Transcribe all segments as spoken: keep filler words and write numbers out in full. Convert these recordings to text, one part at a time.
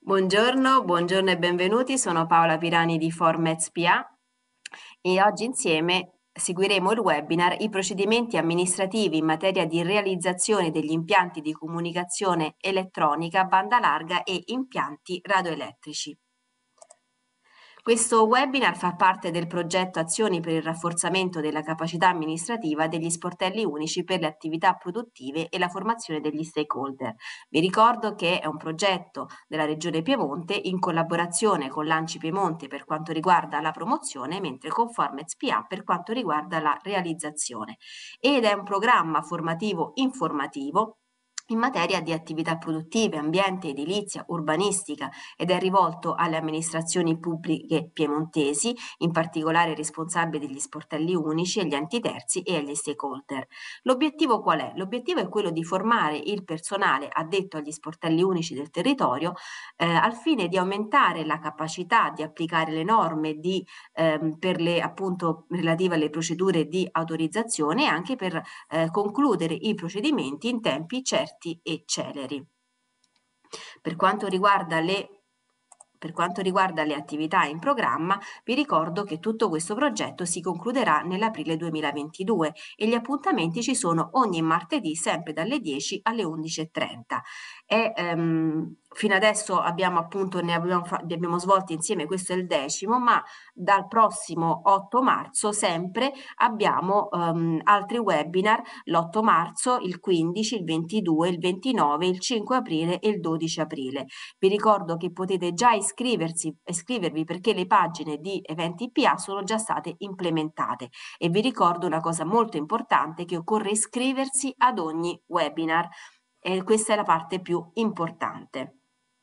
Buongiorno, buongiorno e benvenuti, sono Paola Pirani di Formez P A e oggi insieme seguiremo il webinar I procedimenti amministrativi in materia di realizzazione degli impianti di comunicazione elettronica, banda larga e impianti radioelettrici. Questo webinar fa parte del progetto Azioni per il rafforzamento della capacità amministrativa degli sportelli unici per le attività produttive e la formazione degli stakeholder. Vi ricordo che è un progetto della Regione Piemonte in collaborazione con l'A N C I Piemonte per quanto riguarda la promozione, mentre con Formez P A per quanto riguarda la realizzazione. Ed è un programma formativo informativo in materia di attività produttive, ambiente, edilizia, urbanistica ed è rivolto alle amministrazioni pubbliche piemontesi, in particolare responsabili degli sportelli unici, agli enti terzi e agli stakeholder. L'obiettivo qual è? L'obiettivo è quello di formare il personale addetto agli sportelli unici del territorio eh, al fine di aumentare la capacità di applicare le norme di, ehm, per le appunto relative alle procedure di autorizzazione e anche per eh, concludere i procedimenti in tempi certi e celeri. Per quanto riguarda le per quanto riguarda le attività in programma, vi ricordo che tutto questo progetto si concluderà nell'aprile duemilaventidue e gli appuntamenti ci sono ogni martedì sempre dalle dieci alle undici e trenta. E, ehm, fino adesso abbiamo appunto, ne abbiamo, fa- li abbiamo svolti insieme, questo è il decimo, ma dal prossimo otto marzo sempre abbiamo ehm, altri webinar, l'otto marzo, il quindici, il ventidue, il ventinove, il cinque aprile e il dodici aprile. Vi ricordo che potete già iscriversi, iscrivervi perché le pagine di eventi P A sono già state implementate e vi ricordo una cosa molto importante, che occorre iscriversi ad ogni webinar e questa è la parte più importante.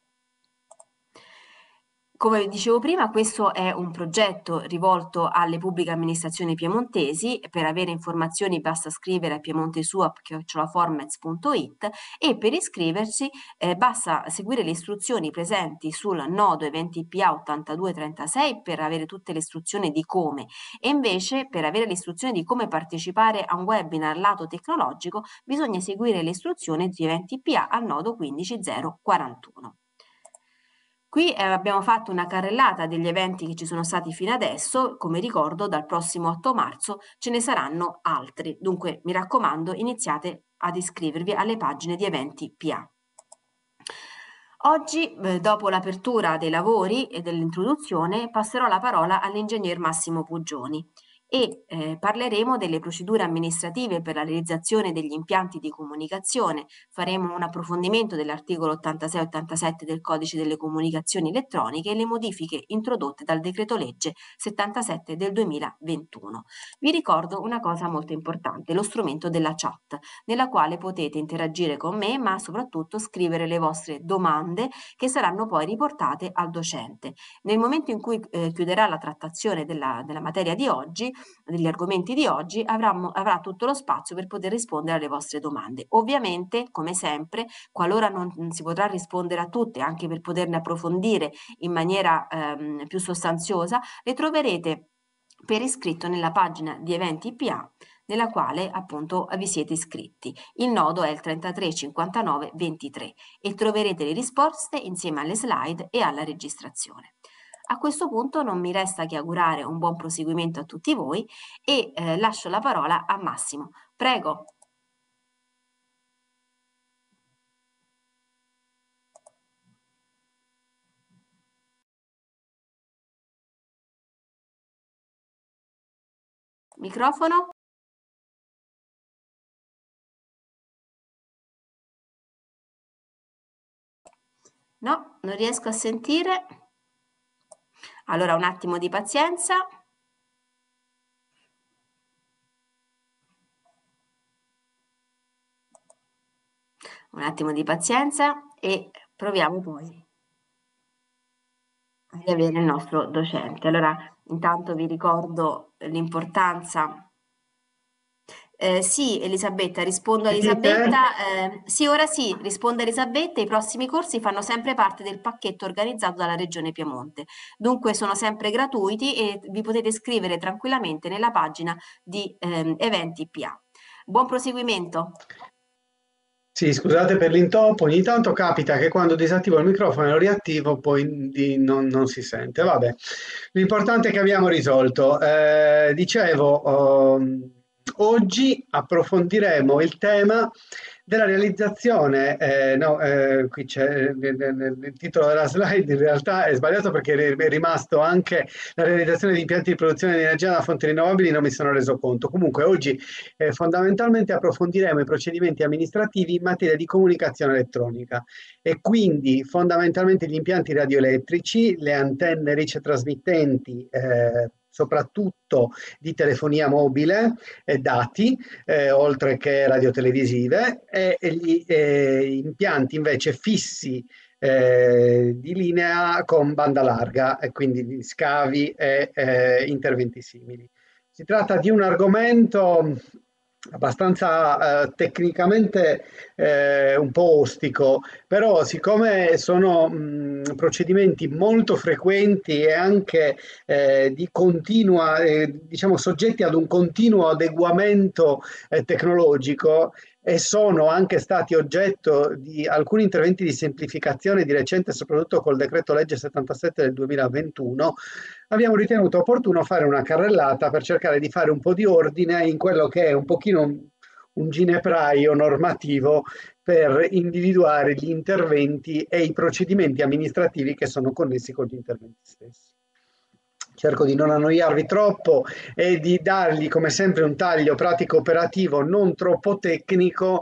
Come vi dicevo prima, questo è un progetto rivolto alle pubbliche amministrazioni piemontesi. Per avere informazioni basta scrivere a piemontesuap chiocciola formez punto it e per iscriversi eh, basta seguire le istruzioni presenti sul nodo eventi P A ottantadue trentasei per avere tutte le istruzioni di come, e invece per avere le istruzioni di come partecipare a un webinar lato tecnologico bisogna seguire le istruzioni di eventi P A al nodo quindici zero quarantuno. Qui eh, abbiamo fatto una carrellata degli eventi che ci sono stati fino adesso, come ricordo dal prossimo otto marzo ce ne saranno altri, dunque mi raccomando iniziate ad iscrivervi alle pagine di eventi P A. Oggi, eh, dopo l'apertura dei lavori e dell'introduzione, passerò la parola all'ingegner Massimo Puggioni e eh, parleremo delle procedure amministrative per la realizzazione degli impianti di comunicazione. Faremo un approfondimento dell'articolo ottantasei ottantasette del Codice delle Comunicazioni Elettroniche e le modifiche introdotte dal decreto legge settantasette del duemilaventuno. Vi ricordo una cosa molto importante, lo strumento della chat, nella quale potete interagire con me, ma soprattutto scrivere le vostre domande che saranno poi riportate al docente. Nel momento in cui eh, chiuderà la trattazione della, della materia di oggi, degli argomenti di oggi, avranno, avrà tutto lo spazio per poter rispondere alle vostre domande. Ovviamente, come sempre, qualora non, non si potrà rispondere a tutte, anche per poterne approfondire in maniera ehm, più sostanziosa, le troverete per iscritto nella pagina di eventi P A nella quale appunto vi siete iscritti. Il nodo è il trentatré cinquantanove ventitré e troverete le risposte insieme alle slide e alla registrazione. A questo punto non mi resta che augurare un buon proseguimento a tutti voi e eh, lascio la parola a Massimo. Prego. Microfono? No, non riesco a sentire. Allora un attimo di pazienza. Un attimo di pazienza e proviamo poi a riavere il nostro docente. Allora, intanto vi ricordo l'importanza. Eh, sì, Elisabetta, rispondo a Sentite? Elisabetta. Eh, sì, ora sì, risponde Elisabetta. I prossimi corsi fanno sempre parte del pacchetto organizzato dalla Regione Piemonte. Dunque sono sempre gratuiti e vi potete iscrivere tranquillamente nella pagina di ehm, eventi P A. Buon proseguimento. Sì, scusate per l'intoppo, ogni tanto capita che quando disattivo il microfono e lo riattivo poi di- non, non si sente. Vabbè, l'importante è che abbiamo risolto. Eh, dicevo, ehm, oggi approfondiremo il tema della realizzazione, eh, no, eh, qui c'è nel, nel- nel titolo della slide, in realtà è sbagliato perché è rimasto anche la realizzazione di impianti di produzione di energia da fonti rinnovabili, non mi sono reso conto. Comunque oggi eh, fondamentalmente approfondiremo i procedimenti amministrativi in materia di comunicazione elettronica e quindi fondamentalmente gli impianti radioelettrici, le antenne ricetrasmittenti, eh, soprattutto di telefonia mobile e dati, eh, oltre che radiotelevisive, e, e gli eh, impianti invece fissi eh, di linea con banda larga e quindi di scavi e eh, interventi simili. Si tratta di un argomento abbastanza eh, tecnicamente eh, un po' ostico, però siccome sono mh, procedimenti molto frequenti e anche eh, di continua, eh, diciamo soggetti ad un continuo adeguamento eh, tecnologico, e sono anche stati oggetto di alcuni interventi di semplificazione di recente, soprattutto col decreto legge settantasette del duemilaventuno, abbiamo ritenuto opportuno fare una carrellata per cercare di fare un po' di ordine in quello che è un pochino un, un ginepraio normativo per individuare gli interventi e i procedimenti amministrativi che sono connessi con gli interventi stessi. Cerco di non annoiarvi troppo e di dargli come sempre un taglio pratico operativo non troppo tecnico,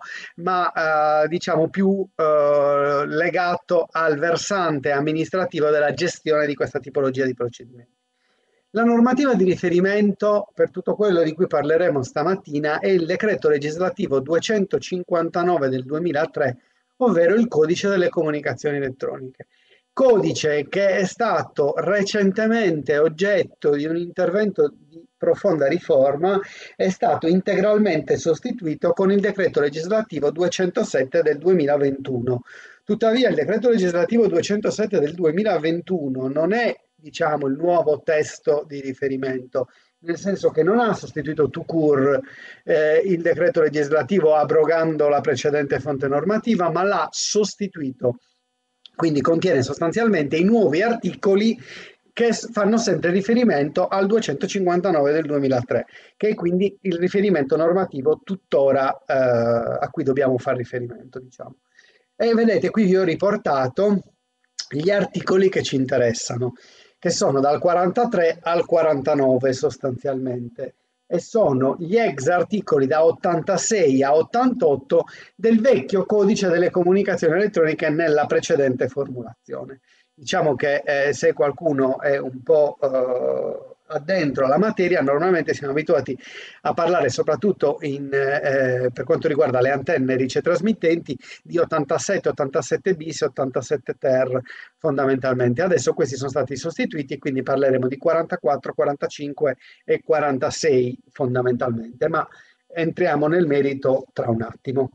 ma eh, diciamo più eh, legato al versante amministrativo della gestione di questa tipologia di procedimenti. La normativa di riferimento per tutto quello di cui parleremo stamattina è il decreto legislativo duecentocinquantanove del duemilatré, ovvero il codice delle comunicazioni elettroniche. Codice che è stato recentemente oggetto di un intervento di profonda riforma, è stato integralmente sostituito con il decreto legislativo duecentosette del duemilaventuno. Tuttavia il decreto legislativo duecentosette del duemilaventuno non è, diciamo, il nuovo testo di riferimento, nel senso che non ha sostituito tout court eh, il decreto legislativo abrogando la precedente fonte normativa, ma l'ha sostituito. Quindi contiene sostanzialmente i nuovi articoli che fanno sempre riferimento al duecentocinquantanove del duemilatré, che è quindi il riferimento normativo tuttora eh, a cui dobbiamo fare riferimento, diciamo. E vedete, qui vi ho riportato gli articoli che ci interessano, che sono dal quarantatré al quarantanove sostanzialmente, e sono gli ex articoli da ottantasei a ottantotto del vecchio codice delle comunicazioni elettroniche nella precedente formulazione. Diciamo che eh, se qualcuno è un po' eh, addentro alla materia, normalmente siamo abituati a parlare soprattutto in, eh, per quanto riguarda le antenne ricetrasmittenti di ottantasette, ottantasette bis e ottantasette ter fondamentalmente. Adesso questi sono stati sostituiti e quindi parleremo di quarantaquattro, quarantacinque e quarantasei fondamentalmente, ma entriamo nel merito tra un attimo.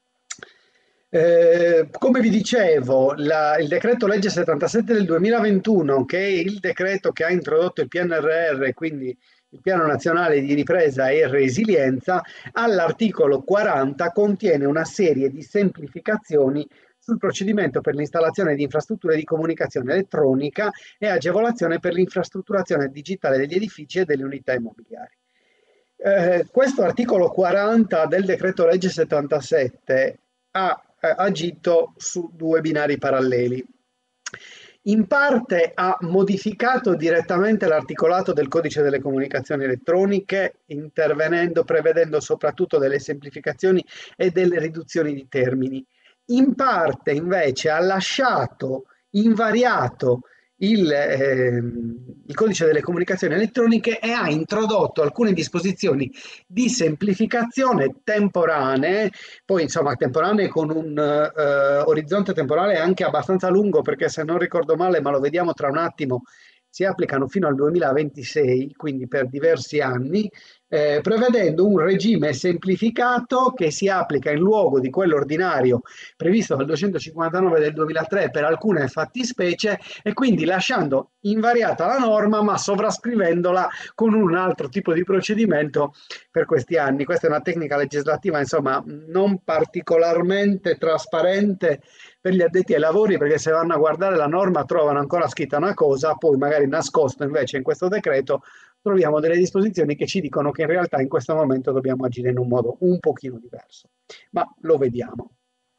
Eh, come vi dicevo, la- il decreto legge settantasette del duemilaventuno, che è il decreto che ha introdotto il P N R R, quindi il Piano Nazionale di Ripresa e Resilienza, all'articolo quaranta contiene una serie di semplificazioni sul procedimento per l'installazione di infrastrutture di comunicazione elettronica e agevolazione per l'infrastrutturazione digitale degli edifici e delle unità immobiliari. Eh, questo articolo quaranta del decreto legge settantasette ha eh, agito su due binari paralleli. In parte ha modificato direttamente l'articolato del codice delle comunicazioni elettroniche, intervenendo, prevedendo soprattutto delle semplificazioni e delle riduzioni di termini. In parte invece ha lasciato invariato il, ehm, il codice delle comunicazioni elettroniche e ha introdotto alcune disposizioni di semplificazione temporanee, poi insomma temporanee con un eh, orizzonte temporale anche abbastanza lungo, perché se non ricordo male, ma lo vediamo tra un attimo, si applicano fino al duemilaventisei, quindi per diversi anni, eh, prevedendo un regime semplificato che si applica in luogo di quello ordinario previsto dal duecentocinquantanove del duemilatré per alcune fattispecie, e quindi lasciando invariata la norma ma sovrascrivendola con un altro tipo di procedimento per questi anni. Questa è una tecnica legislativa, insomma, non particolarmente trasparente per gli addetti ai lavori, perché se vanno a guardare la norma trovano ancora scritta una cosa, poi magari nascosto invece in questo decreto troviamo delle disposizioni che ci dicono che in realtà in questo momento dobbiamo agire in un modo un pochino diverso, ma lo vediamo.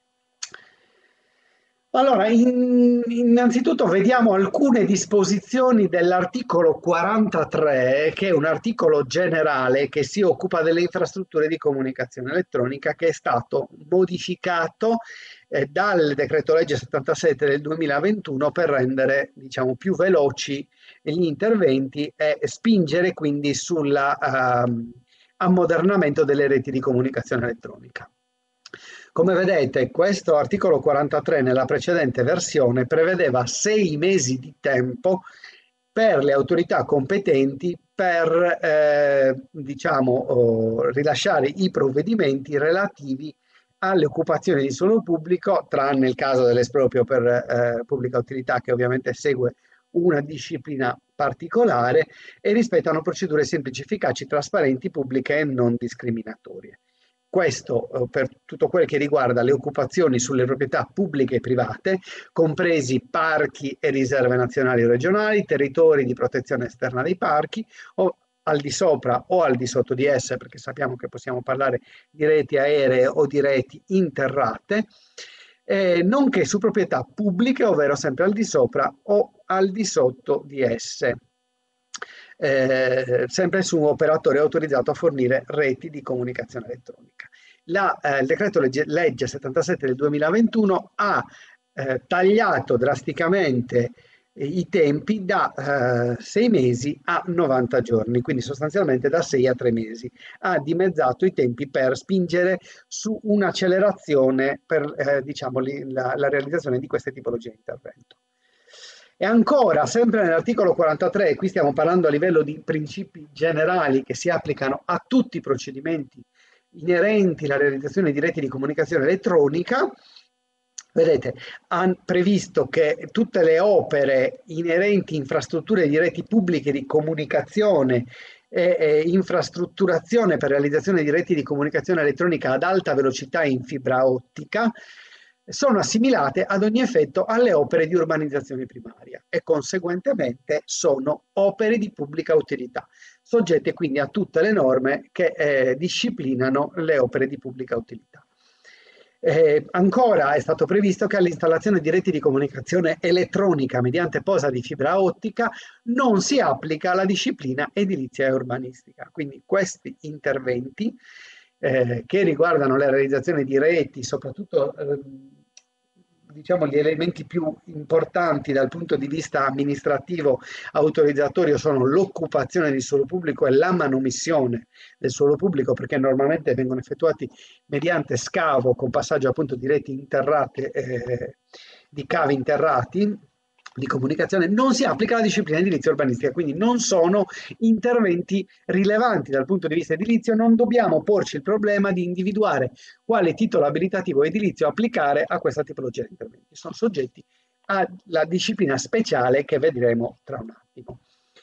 Allora, in, innanzitutto vediamo alcune disposizioni dell'articolo quarantatré, che è un articolo generale che si occupa delle infrastrutture di comunicazione elettronica, che è stato modificato eh, dal decreto legge settantasette del duemilaventuno per rendere, diciamo, più veloci gli interventi e spingere quindi sull'ammodernamento uh, delle reti di comunicazione elettronica. Come vedete, questo articolo quarantatré nella precedente versione prevedeva sei mesi di tempo per le autorità competenti per eh, diciamo, oh, rilasciare i provvedimenti relativi alle occupazioni di suolo pubblico, tranne il caso dell'esproprio per eh, pubblica utilità, che ovviamente segue una disciplina particolare, e rispettano procedure semplici, efficaci, trasparenti, pubbliche e non discriminatorie. Questo eh, per tutto quel che riguarda le occupazioni sulle proprietà pubbliche e private, compresi parchi e riserve nazionali o regionali, territori di protezione esterna dei parchi, o al di sopra o al di sotto di esse, perché sappiamo che possiamo parlare di reti aeree o di reti interrate, eh, nonché su proprietà pubbliche, ovvero sempre al di sopra o al di sotto di esse. Eh, sempre su un operatore autorizzato a fornire reti di comunicazione elettronica. La, eh, il decreto legge, legge settantasette del duemilaventuno ha eh, tagliato drasticamente eh, i tempi da eh, sei mesi a novanta giorni, quindi sostanzialmente da sei a tre mesi. Ha dimezzato i tempi per spingere su un'accelerazione per eh, diciamo, la, la realizzazione di queste tipologie di intervento. E ancora, sempre nell'articolo quarantatré, qui stiamo parlando a livello di principi generali che si applicano a tutti i procedimenti inerenti alla realizzazione di reti di comunicazione elettronica. Vedete, hanno previsto che tutte le opere inerenti a infrastrutture di reti pubbliche di comunicazione e, e infrastrutturazione per realizzazione di reti di comunicazione elettronica ad alta velocità in fibra ottica sono assimilate ad ogni effetto alle opere di urbanizzazione primaria e conseguentemente sono opere di pubblica utilità, soggette quindi a tutte le norme che eh, disciplinano le opere di pubblica utilità. Eh, ancora è stato previsto che all'installazione di reti di comunicazione elettronica mediante posa di fibra ottica non si applica la disciplina edilizia e urbanistica. Quindi questi interventi eh, che riguardano la realizzazione di reti, soprattutto eh, diciamo gli elementi più importanti dal punto di vista amministrativo autorizzatorio sono l'occupazione di suolo pubblico e la manomissione del suolo pubblico, perché normalmente vengono effettuati mediante scavo con passaggio appunto di reti interrate, eh, di cavi interrati di comunicazione. Non si applica la disciplina edilizia urbanistica, quindi non sono interventi rilevanti dal punto di vista edilizio. Non dobbiamo porci il problema di individuare quale titolo abilitativo edilizio applicare a questa tipologia di interventi. Sono soggetti alla disciplina speciale che vedremo tra un attimo.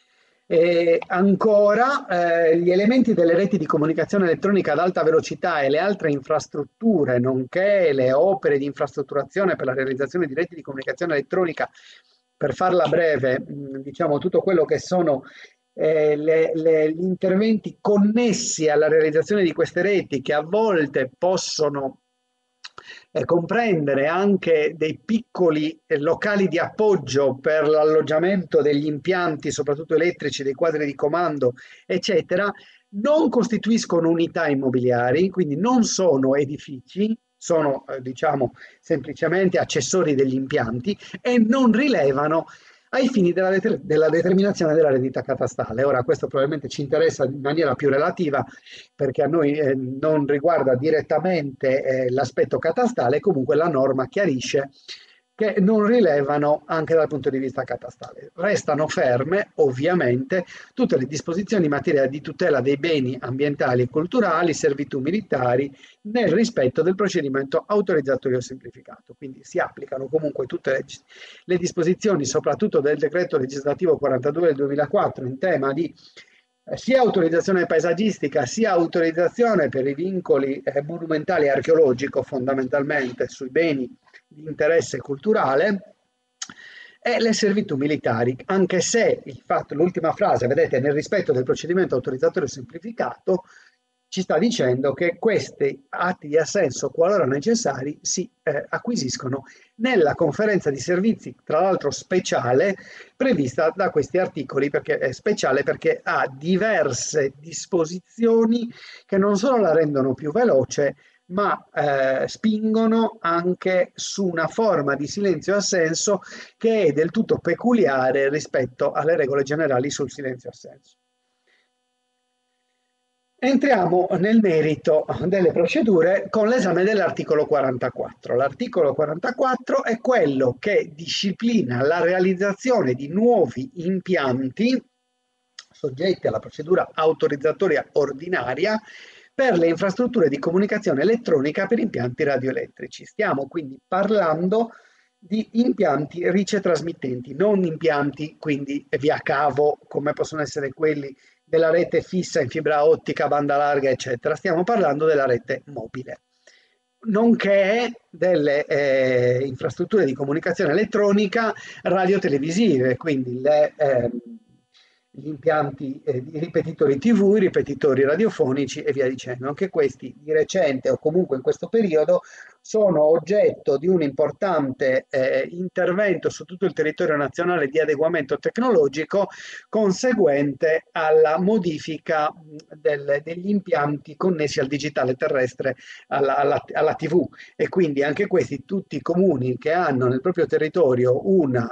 E ancora eh, gli elementi delle reti di comunicazione elettronica ad alta velocità e le altre infrastrutture, nonché le opere di infrastrutturazione per la realizzazione di reti di comunicazione elettronica, per farla breve, diciamo tutto quello che sono eh, le, le, gli interventi connessi alla realizzazione di queste reti, che a volte possono eh, comprendere anche dei piccoli eh, locali di appoggio per l'alloggiamento degli impianti, soprattutto elettrici, dei quadri di comando, eccetera, non costituiscono unità immobiliari, quindi non sono edifici, sono eh, diciamo semplicemente accessori degli impianti e non rilevano ai fini della, det della determinazione della rendita catastale. Ora questo probabilmente ci interessa in maniera più relativa perché a noi eh, non riguarda direttamente eh, l'aspetto catastale, comunque la norma chiarisce che non rilevano anche dal punto di vista catastale. Restano ferme, ovviamente, tutte le disposizioni in materia di tutela dei beni ambientali e culturali, servitù militari, nel rispetto del procedimento autorizzatorio semplificato. Quindi si applicano comunque tutte le, le disposizioni, soprattutto del decreto legislativo quarantadue del duemilaquattro, in tema di eh, sia autorizzazione paesaggistica, sia autorizzazione per i vincoli eh, monumentali e archeologico, fondamentalmente sui beni di interesse culturale, e le servitù militari, anche se il fatto, l'ultima frase, vedete, nel rispetto del procedimento autorizzatorio semplificato, ci sta dicendo che questi atti di assenso, qualora necessari, si eh, acquisiscono nella conferenza di servizi, tra l'altro speciale, prevista da questi articoli, perché è speciale perché ha diverse disposizioni che non solo la rendono più veloce, ma eh, spingono anche su una forma di silenzio assenso che è del tutto peculiare rispetto alle regole generali sul silenzio assenso. Entriamo nel merito delle procedure con l'esame dell'articolo quarantaquattro. L'articolo quarantaquattro è quello che disciplina la realizzazione di nuovi impianti soggetti alla procedura autorizzatoria ordinaria per le infrastrutture di comunicazione elettronica per impianti radioelettrici. Stiamo quindi parlando di impianti ricetrasmittenti, non impianti quindi via cavo come possono essere quelli della rete fissa in fibra ottica, banda larga, eccetera. Stiamo parlando della rete mobile, nonché delle eh, infrastrutture di comunicazione elettronica radiotelevisive, quindi le, eh, gli impianti eh, di ripetitori tivù, i ripetitori radiofonici e via dicendo. Anche questi di recente o comunque in questo periodo sono oggetto di un importante eh, intervento su tutto il territorio nazionale di adeguamento tecnologico conseguente alla modifica del, degli impianti connessi al digitale terrestre, alla, alla, alla tivù, e quindi anche questi tutti i comuni che hanno nel proprio territorio una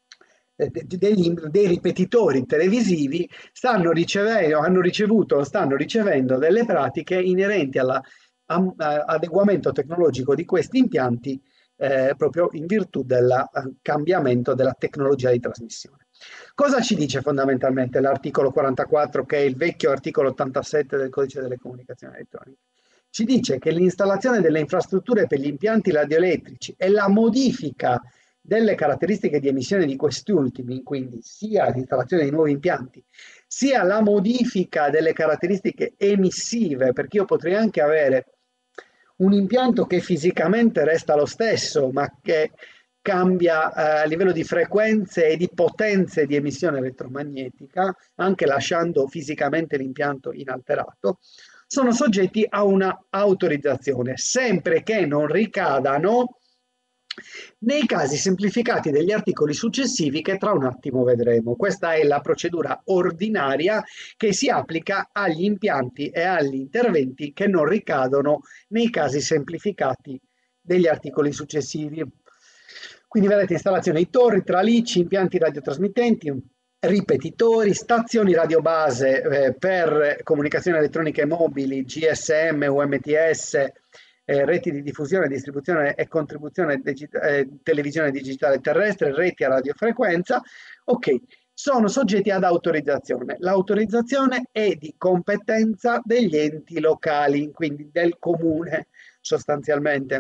dei, dei ripetitori televisivi stanno ricevendo, hanno ricevuto o stanno ricevendo delle pratiche inerenti all'adeguamento tecnologico di questi impianti eh, proprio in virtù del cambiamento della tecnologia di trasmissione. Cosa ci dice fondamentalmente l'articolo quarantaquattro, che è il vecchio articolo ottantasette del codice delle comunicazioni elettroniche? Ci dice che l'installazione delle infrastrutture per gli impianti radioelettrici e la modifica delle caratteristiche di emissione di questi ultimi, quindi sia l'installazione di nuovi impianti, sia la modifica delle caratteristiche emissive, perché io potrei anche avere un impianto che fisicamente resta lo stesso, ma che cambia eh, a livello di frequenze e di potenze di emissione elettromagnetica, anche lasciando fisicamente l'impianto inalterato, sono soggetti a una autorizzazione, sempre che non ricadano nei casi semplificati degli articoli successivi che tra un attimo vedremo. Questa è la procedura ordinaria che si applica agli impianti e agli interventi che non ricadono nei casi semplificati degli articoli successivi. Quindi vedete installazione di torri, tralicci, impianti radiotrasmittenti, ripetitori, stazioni radiobase eh, per comunicazioni elettroniche mobili, G S M, U M T S, eh, reti di diffusione, distribuzione e contribuzione eh, televisione digitale terrestre, reti a radiofrequenza. Ok, sono soggetti ad autorizzazione. L'autorizzazione è di competenza degli enti locali, quindi del comune sostanzialmente.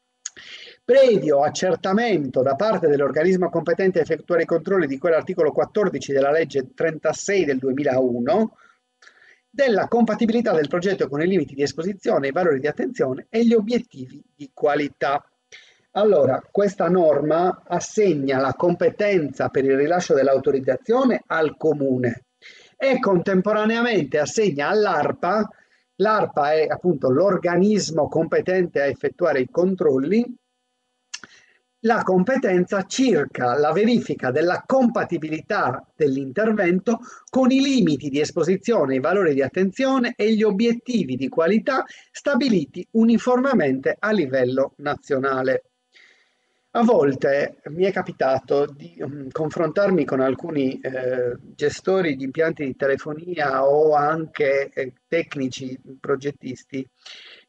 Previo accertamento da parte dell'organismo competente a effettuare i controlli di quell'articolo quattordici della legge trentasei del duemilauno, della compatibilità del progetto con i limiti di esposizione, i valori di attenzione e gli obiettivi di qualità. Allora, questa norma assegna la competenza per il rilascio dell'autorizzazione al comune e contemporaneamente assegna all'ARPA, l'ARPA è appunto l'organismo competente a effettuare i controlli, la competenza circa la verifica della compatibilità dell'intervento con i limiti di esposizione, i valori di attenzione e gli obiettivi di qualità stabiliti uniformemente a livello nazionale. A volte mi è capitato di um, confrontarmi con alcuni eh, gestori di impianti di telefonia o anche eh, tecnici progettisti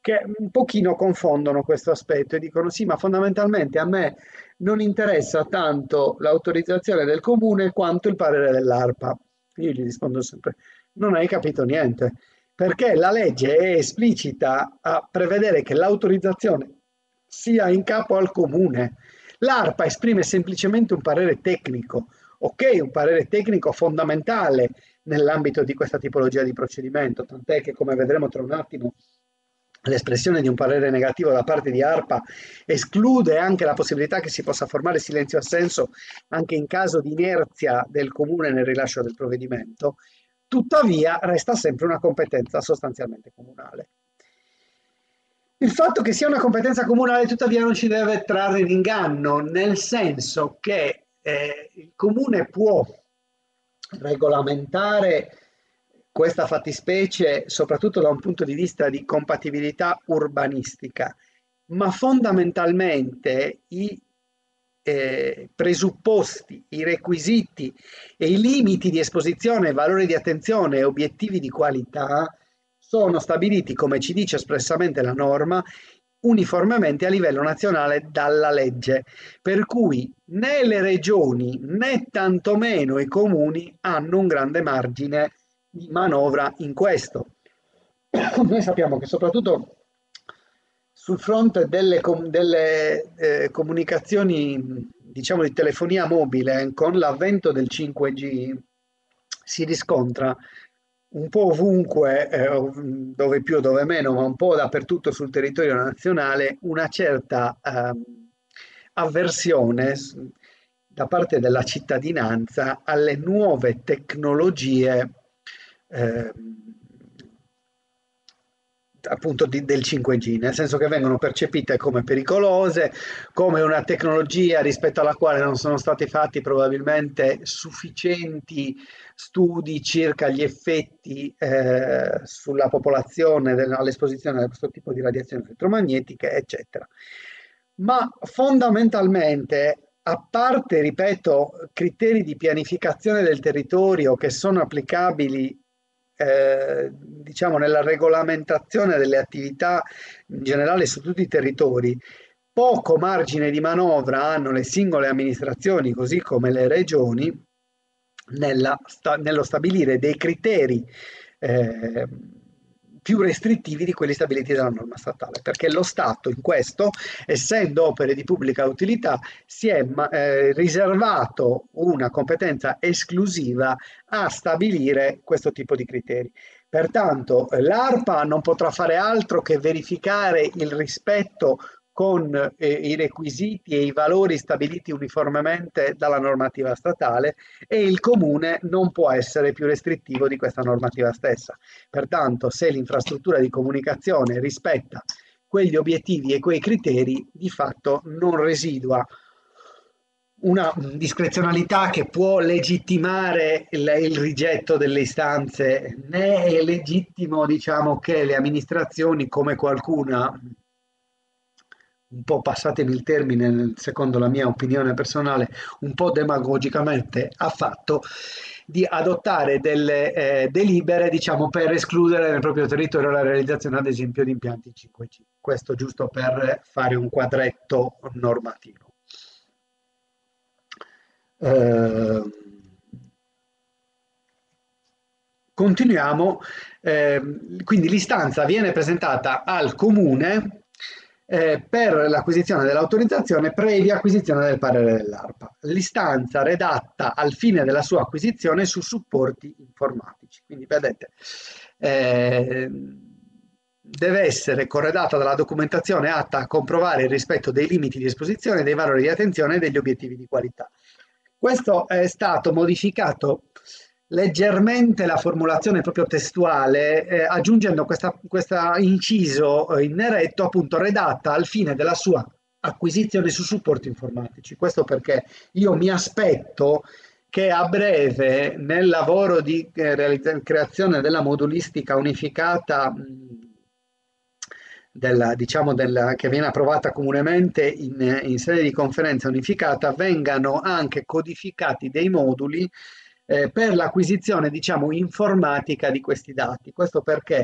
che un pochino confondono questo aspetto e dicono sì, ma fondamentalmente a me non interessa tanto l'autorizzazione del comune quanto il parere dell'ARPA. Io gli rispondo sempre, non hai capito niente, perché la legge è esplicita a prevedere che l'autorizzazione sia in capo al comune. L'ARPA esprime semplicemente un parere tecnico, ok, un parere tecnico fondamentale nell'ambito di questa tipologia di procedimento, tant'è che, come vedremo tra un attimo, l'espressione di un parere negativo da parte di ARPA esclude anche la possibilità che si possa formare silenzio assenso anche in caso di inerzia del comune nel rilascio del provvedimento. Tuttavia resta sempre una competenza sostanzialmente comunale. Il fatto che sia una competenza comunale tuttavia non ci deve trarre in inganno, nel senso che eh, il comune può regolamentare questa fattispecie soprattutto da un punto di vista di compatibilità urbanistica, ma fondamentalmente i eh, presupposti, i requisiti e i limiti di esposizione, valori di attenzione e obiettivi di qualità sono stabiliti, come ci dice espressamente la norma, uniformemente a livello nazionale dalla legge, per cui né le regioni né tantomeno i comuni hanno un grande margine di manovra in questo. Noi sappiamo che soprattutto sul fronte delle, com delle eh, comunicazioni, diciamo, di telefonia mobile, con l'avvento del cinque G si riscontra un po' ovunque, eh, dove più o dove meno, ma un po' dappertutto sul territorio nazionale, una certa eh, avversione da parte della cittadinanza alle nuove tecnologie eh, appunto di, del cinque G, nel senso che vengono percepite come pericolose, come una tecnologia rispetto alla quale non sono stati fatti probabilmente sufficienti studi circa gli effetti eh, sulla popolazione all'esposizione a questo tipo di radiazioni elettromagnetiche, eccetera. Ma fondamentalmente, a parte, ripeto, criteri di pianificazione del territorio che sono applicabili eh, diciamo nella regolamentazione delle attività in generale su tutti i territori, poco margine di manovra hanno le singole amministrazioni, così come le regioni, nella, sta, nello stabilire dei criteri eh, più restrittivi di quelli stabiliti dalla norma statale, perché lo Stato in questo, essendo opere di pubblica utilità, si è eh, riservato una competenza esclusiva a stabilire questo tipo di criteri. Pertanto l'ARPA non potrà fare altro che verificare il rispetto con eh, i requisiti e i valori stabiliti uniformemente dalla normativa statale, e il comune non può essere più restrittivo di questa normativa stessa. Pertanto, se l'infrastruttura di comunicazione rispetta quegli obiettivi e quei criteri, di fatto non residua una discrezionalità che può legittimare il, il rigetto delle istanze, né è legittimo, diciamo, che le amministrazioni, come qualcuna, un po', passatemi il termine, secondo la mia opinione personale, un po' demagogicamente ha fatto, di adottare delle eh, delibere, diciamo, per escludere nel proprio territorio la realizzazione, ad esempio, di impianti cinque G. Questo giusto per fare un quadretto normativo. Eh, continuiamo, eh, quindi l'istanza viene presentata al comune eh, per l'acquisizione dell'autorizzazione previa acquisizione del parere dell'ARPA. L'istanza redatta al fine della sua acquisizione su supporti informatici. Quindi vedete, eh, deve essere corredata dalla documentazione atta a comprovare il rispetto dei limiti di esposizione, dei valori di attenzione e degli obiettivi di qualità. Questo è stato modificato leggermente, la formulazione proprio testuale, eh, aggiungendo questa, questa inciso in neretto, appunto, redatta al fine della sua acquisizione su supporti informatici. Questo perché io mi aspetto che a breve, nel lavoro di eh, creazione della modulistica unificata mh, della, diciamo della, che viene approvata comunemente in, in sede di conferenza unificata, vengano anche codificati dei moduli eh, per l'acquisizione, diciamo, informatica di questi dati. Questo perché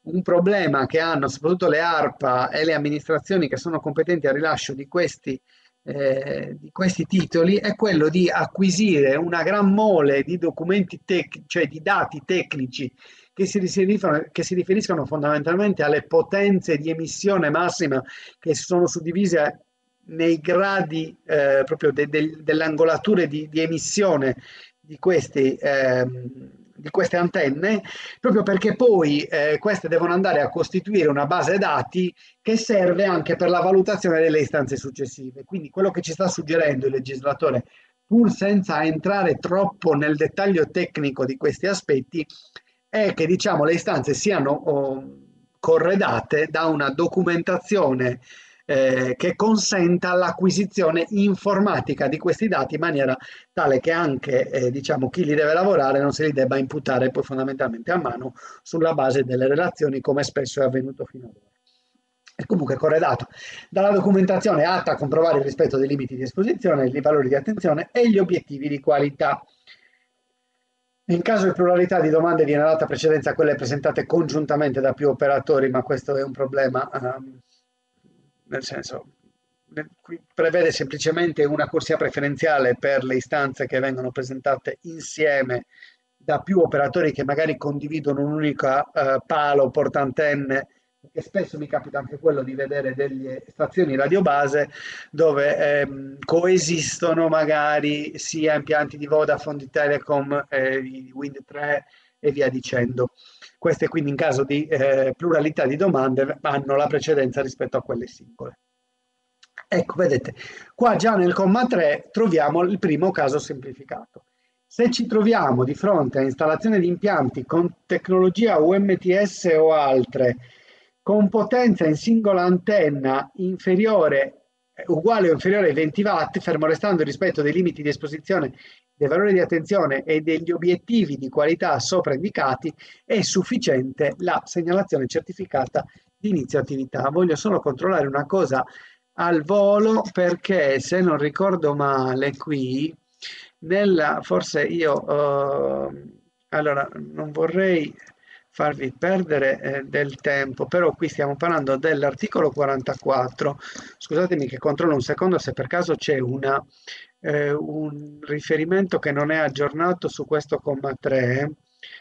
un problema che hanno soprattutto le ARPA e le amministrazioni che sono competenti al rilascio di questi, eh, di questi titoli è quello di acquisire una gran mole di documenti tecnici, cioè di dati tecnici che si riferiscono, che si riferiscono fondamentalmente alle potenze di emissione massima che sono suddivise nei gradi eh, proprio de, de, delle angolature di, di emissione di, questi, ehm, di queste antenne, proprio perché poi eh, queste devono andare a costituire una base dati che serve anche per la valutazione delle istanze successive. Quindi quello che ci sta suggerendo il legislatore, pur senza entrare troppo nel dettaglio tecnico di questi aspetti, è che diciamo, le istanze siano oh, corredate da una documentazione eh, che consenta l'acquisizione informatica di questi dati in maniera tale che anche eh, diciamo, chi li deve lavorare non se li debba imputare poi fondamentalmente a mano sulla base delle relazioni, come spesso è avvenuto fino ad ora. È comunque corredato dalla documentazione atta a comprovare il rispetto dei limiti di esposizione, i valori di attenzione e gli obiettivi di qualità. In caso di pluralità di domande viene data precedenza a quelle presentate congiuntamente da più operatori, ma questo è un problema, um, nel senso, qui prevede semplicemente una corsia preferenziale per le istanze che vengono presentate insieme da più operatori che magari condividono un'unica uh, palo portantenne, perché spesso mi capita anche quello di vedere delle stazioni radiobase dove ehm, coesistono magari sia impianti di Vodafone, di Telecom, eh, di Wind tre e via dicendo. Queste quindi in caso di eh, pluralità di domande hanno la precedenza rispetto a quelle singole. Ecco, vedete, qua già nel comma tre troviamo il primo caso semplificato. Se ci troviamo di fronte a installazione di impianti con tecnologia U M T S o altre, con potenza in singola antenna inferiore, uguale o inferiore ai venti watt, fermo restando il rispetto dei limiti di esposizione, dei valori di attenzione e degli obiettivi di qualità sopra indicati, è sufficiente la segnalazione certificata di inizio attività. Voglio solo controllare una cosa al volo, perché se non ricordo male qui, nella, forse io, uh, allora non vorrei farvi perdere eh, del tempo, però qui stiamo parlando dell'articolo quarantaquattro. Scusatemi che controllo un secondo se per caso c'è una, eh, un riferimento che non è aggiornato su questo comma tre.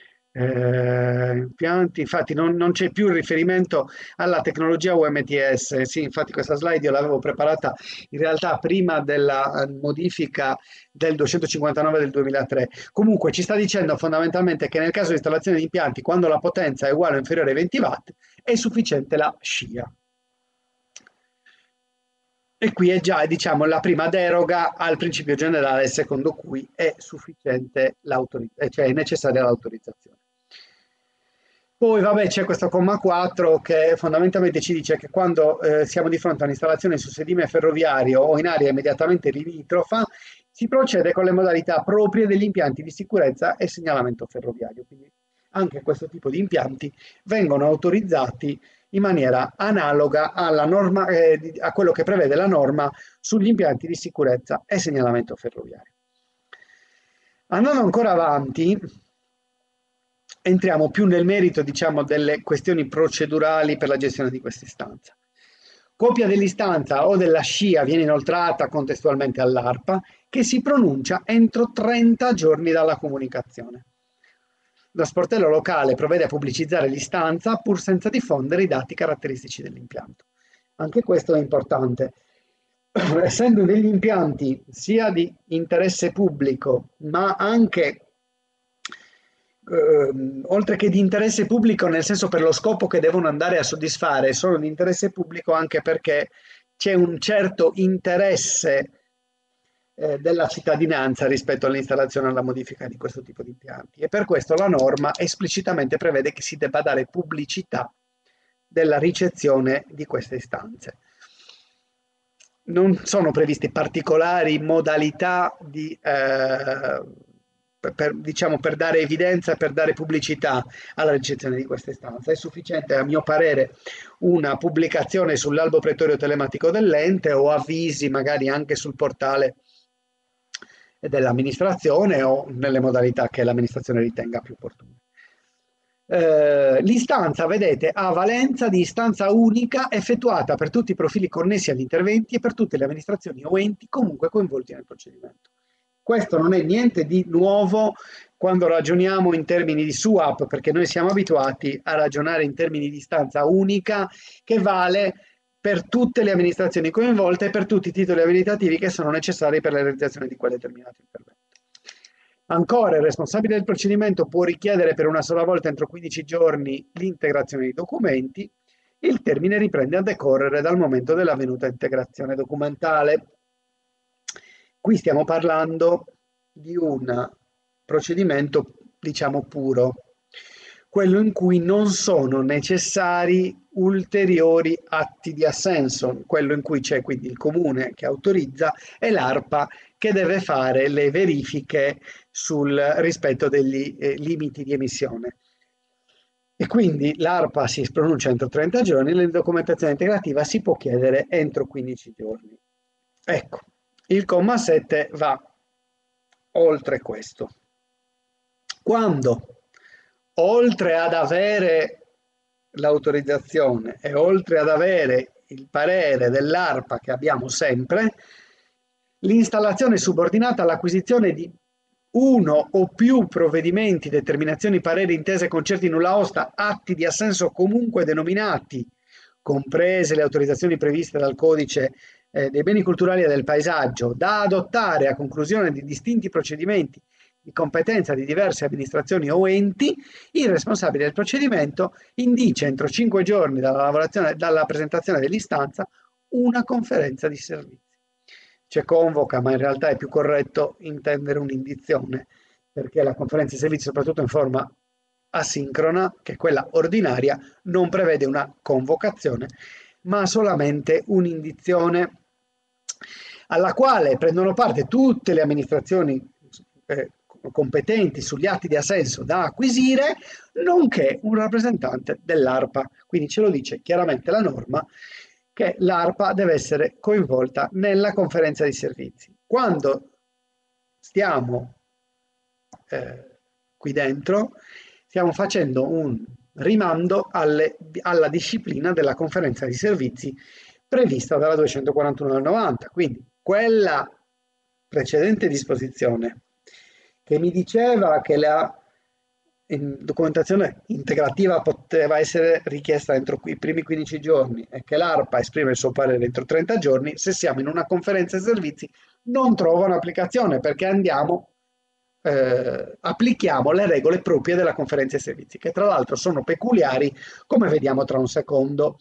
Eh, impianti, infatti non, non c'è più il riferimento alla tecnologia U M T S. Sì, infatti questa slide io l'avevo preparata in realtà prima della modifica del duecentocinquantanove del duemilatré. Comunque ci sta dicendo fondamentalmente che nel caso di installazione di impianti, quando la potenza è uguale o inferiore ai venti watt, è sufficiente la scia. E qui è già, diciamo, la prima deroga al principio generale secondo cui è sufficiente l'autorizzazione, cioè è necessaria l'autorizzazione. Poi vabbè c'è questo comma quattro che fondamentalmente ci dice che quando eh, siamo di fronte a un'installazione su sedime ferroviario o in area immediatamente limitrofa si procede con le modalità proprie degli impianti di sicurezza e segnalamento ferroviario. Quindi anche questo tipo di impianti vengono autorizzati in maniera analoga alla norma, eh, a quello che prevede la norma sugli impianti di sicurezza e segnalamento ferroviario. Andando ancora avanti, entriamo più nel merito, diciamo, delle questioni procedurali per la gestione di questa istanza. Copia dell'istanza o della scia viene inoltrata contestualmente all'ARPA, che si pronuncia entro trenta giorni dalla comunicazione. Lo sportello locale provvede a pubblicizzare l'istanza pur senza diffondere i dati caratteristici dell'impianto. Anche questo è importante. Essendo degli impianti sia di interesse pubblico, ma anche eh, oltre che di interesse pubblico nel senso per lo scopo che devono andare a soddisfare, sono di interesse pubblico anche perché c'è un certo interesse eh, della cittadinanza rispetto all'installazione e alla modifica di questo tipo di impianti, e per questo la norma esplicitamente prevede che si debba dare pubblicità della ricezione di queste istanze. Non sono previste particolari modalità di eh, per, diciamo, per dare evidenza, per dare pubblicità alla ricezione di queste istanze. È sufficiente, a mio parere, una pubblicazione sull'albo pretorio telematico dell'ente o avvisi magari anche sul portale dell'amministrazione o nelle modalità che l'amministrazione ritenga più opportune. Eh, l'istanza, vedete, ha valenza di istanza unica effettuata per tutti i profili connessi agli interventi e per tutte le amministrazioni o enti comunque coinvolti nel procedimento. Questo non è niente di nuovo quando ragioniamo in termini di S U A P, perché noi siamo abituati a ragionare in termini di istanza unica che vale per tutte le amministrazioni coinvolte e per tutti i titoli abilitativi che sono necessari per la realizzazione di quel determinato intervento. Ancora, il responsabile del procedimento può richiedere per una sola volta entro quindici giorni l'integrazione dei documenti. Il termine riprende a decorrere dal momento dell'avvenuta integrazione documentale. Qui stiamo parlando di un procedimento, diciamo, puro, quello in cui non sono necessari ulteriori atti di assenso, quello in cui c'è quindi il comune che autorizza e l'ARPA che deve fare le verifiche sul rispetto degli eh, limiti di emissione. E quindi l'ARPA si pronuncia entro trenta giorni, la documentazione integrativa si può chiedere entro quindici giorni. Ecco, il comma sette va oltre questo. Quando, oltre ad avere l'autorizzazione e oltre ad avere il parere dell'ARPA che abbiamo sempre, l'installazione è subordinata all'acquisizione di uno o più provvedimenti, determinazioni, pareri, intese, concerti, nulla osta, atti di assenso comunque denominati, comprese le autorizzazioni previste dal codice eh, dei beni culturali e del paesaggio, da adottare a conclusione di distinti procedimenti di competenza di diverse amministrazioni o enti, il responsabile del procedimento indice entro cinque giorni dalla, lavorazione, dalla presentazione dell'istanza una conferenza di servizi. C'è convoca, ma in realtà è più corretto intendere un'indizione, perché la conferenza di servizi, soprattutto in forma asincrona, che è quella ordinaria, non prevede una convocazione, ma solamente un'indizione alla quale prendono parte tutte le amministrazioni eh, competenti sugli atti di assenso da acquisire, nonché un rappresentante dell'ARPA. Quindi ce lo dice chiaramente la norma che l'ARPA deve essere coinvolta nella conferenza di servizi. Quando stiamo eh, qui dentro, stiamo facendo un rimando alle, alla disciplina della conferenza di servizi prevista dalla duecentoquarantuno del novanta. Quindi quella precedente disposizione che mi diceva che la documentazione integrativa poteva essere richiesta entro i primi quindici giorni e che l'ARPA esprime il suo parere entro trenta giorni, se siamo in una conferenza di servizi non trova un'applicazione, perché andiamo, eh, applichiamo le regole proprie della conferenza di servizi, che tra l'altro sono peculiari, come vediamo tra un secondo.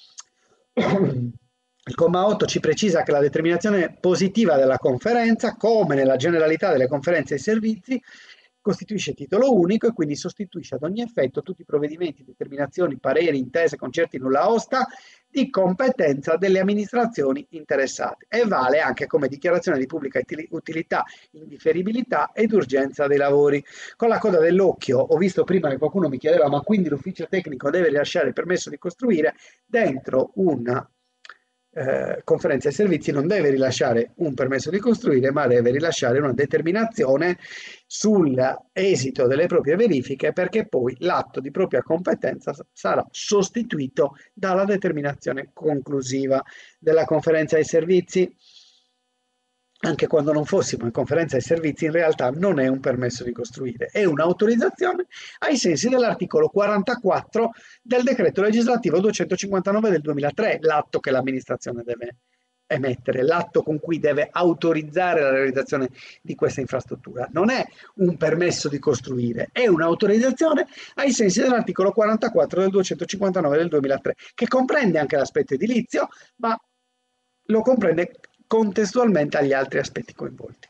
Il comma otto ci precisa che la determinazione positiva della conferenza, come nella generalità delle conferenze di servizi, costituisce titolo unico e quindi sostituisce ad ogni effetto tutti i provvedimenti, determinazioni, pareri, intese, concerti, nulla osta di competenza delle amministrazioni interessate e vale anche come dichiarazione di pubblica utilità, indifferibilità ed urgenza dei lavori. Con la coda dell'occhio ho visto prima che qualcuno mi chiedeva ma quindi l'ufficio tecnico deve rilasciare il permesso di costruire. Dentro una Eh, conferenza di servizi non deve rilasciare un permesso di costruire, ma deve rilasciare una determinazione sull'esito delle proprie verifiche, perché poi l'atto di propria competenza sarà sostituito dalla determinazione conclusiva della conferenza di servizi. Anche quando non fossimo in conferenza di servizi, in realtà non è un permesso di costruire, è un'autorizzazione ai sensi dell'articolo quarantaquattro del decreto legislativo duecentocinquantanove del duemilatré, l'atto che l'amministrazione deve emettere, l'atto con cui deve autorizzare la realizzazione di questa infrastruttura. Non è un permesso di costruire, è un'autorizzazione ai sensi dell'articolo quarantaquattro del duecentocinquantanove del duemilatré, che comprende anche l'aspetto edilizio, ma lo comprende contestualmente agli altri aspetti coinvolti.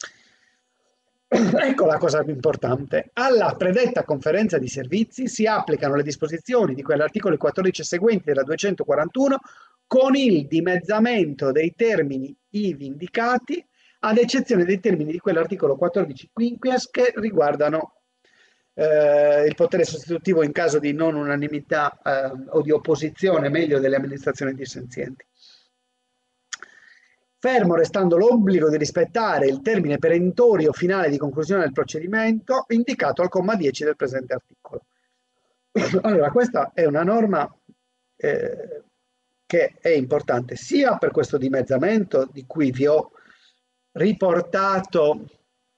Ecco la cosa più importante. Alla predetta conferenza di servizi si applicano le disposizioni di quell'articolo quattordici e seguenti della duecentoquarantuno con il dimezzamento dei termini ivi indicati, ad eccezione dei termini di quell'articolo quattordici quinquies che riguardano eh, il potere sostitutivo in caso di non unanimità eh, o di opposizione, meglio, delle amministrazioni dissenzienti. Fermo restando l'obbligo di rispettare il termine perentorio finale di conclusione del procedimento indicato al comma dieci del presente articolo. Allora, questa è una norma eh, che è importante sia per questo dimezzamento di cui vi ho riportato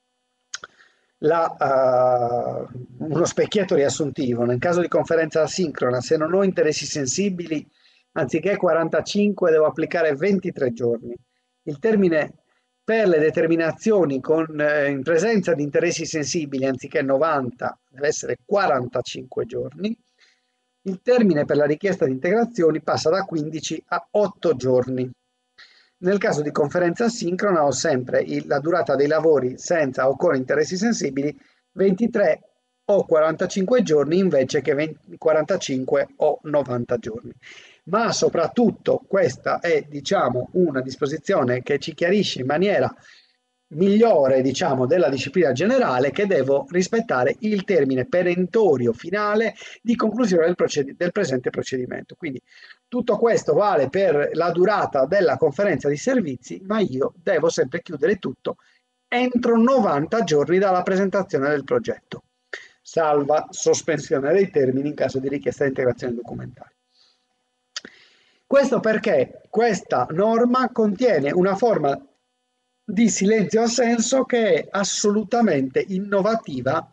la, uh, uno specchietto riassuntivo. Nel caso di conferenza asincrona, se non ho interessi sensibili, anziché quarantacinque devo applicare ventitré giorni. Il termine per le determinazioni con, eh, in presenza di interessi sensibili, anziché novanta, deve essere quarantacinque giorni. Il termine per la richiesta di integrazioni passa da quindici a otto giorni. Nel caso di conferenza asincrona ho sempre il- la durata dei lavori senza o con interessi sensibili ventitré o quarantacinque giorni invece che venti, quarantacinque o novanta giorni. Ma soprattutto questa è, diciamo, una disposizione che ci chiarisce in maniera migliore, diciamo, della disciplina generale, che devo rispettare il termine perentorio finale di conclusione del, proced- del presente procedimento. Quindi tutto questo vale per la durata della conferenza di servizi, ma io devo sempre chiudere tutto entro novanta giorni dalla presentazione del progetto, salva sospensione dei termini in caso di richiesta di integrazione documentale. Questo perché questa norma contiene una forma di silenzio assenso che è assolutamente innovativa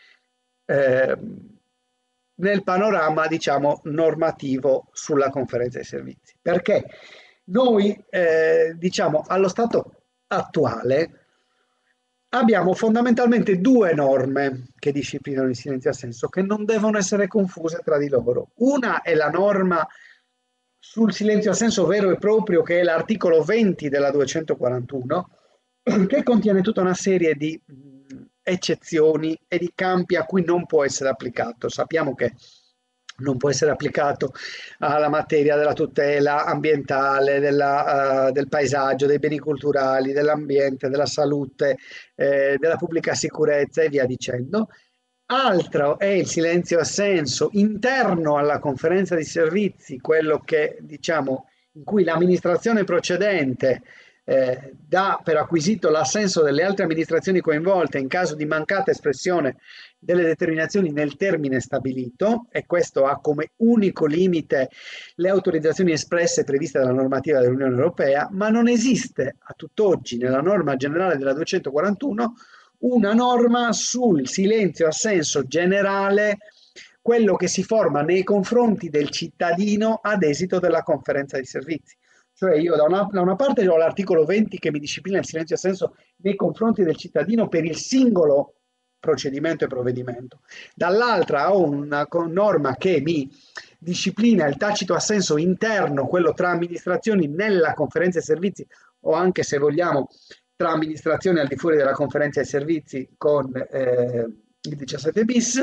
eh, nel panorama, diciamo, normativo sulla conferenza dei servizi. Perché noi, eh, diciamo, allo stato attuale abbiamo fondamentalmente due norme che disciplinano il silenzio assenso, che non devono essere confuse tra di loro. Una è la norma sul silenzio assenso vero e proprio, che è l'articolo venti della duecentoquarantuno, che contiene tutta una serie di mh, eccezioni e di campi a cui non può essere applicato. Sappiamo che non può essere applicato alla materia della tutela ambientale, della, uh, del paesaggio, dei beni culturali, dell'ambiente, della salute, eh, della pubblica sicurezza e via dicendo. Altro è il silenzio assenso interno alla conferenza di servizi, quello che diciamo in cui l'amministrazione procedente eh, dà per acquisito l'assenso delle altre amministrazioni coinvolte in caso di mancata espressione delle determinazioni nel termine stabilito, e questo ha come unico limite le autorizzazioni espresse previste dalla normativa dell'Unione Europea, ma non esiste a tutt'oggi nella norma generale della duecentoquarantuno una norma sul silenzio assenso generale, quello che si forma nei confronti del cittadino ad esito della conferenza di servizi. Cioè io da una, da una parte ho l'articolo venti che mi disciplina il silenzio assenso nei confronti del cittadino per il singolo procedimento e provvedimento. Dall'altra ho una norma che mi disciplina il tacito assenso interno, quello tra amministrazioni nella conferenza di servizi, o anche se vogliamo tra amministrazioni al di fuori della conferenza dei servizi con eh, il diciassette bis,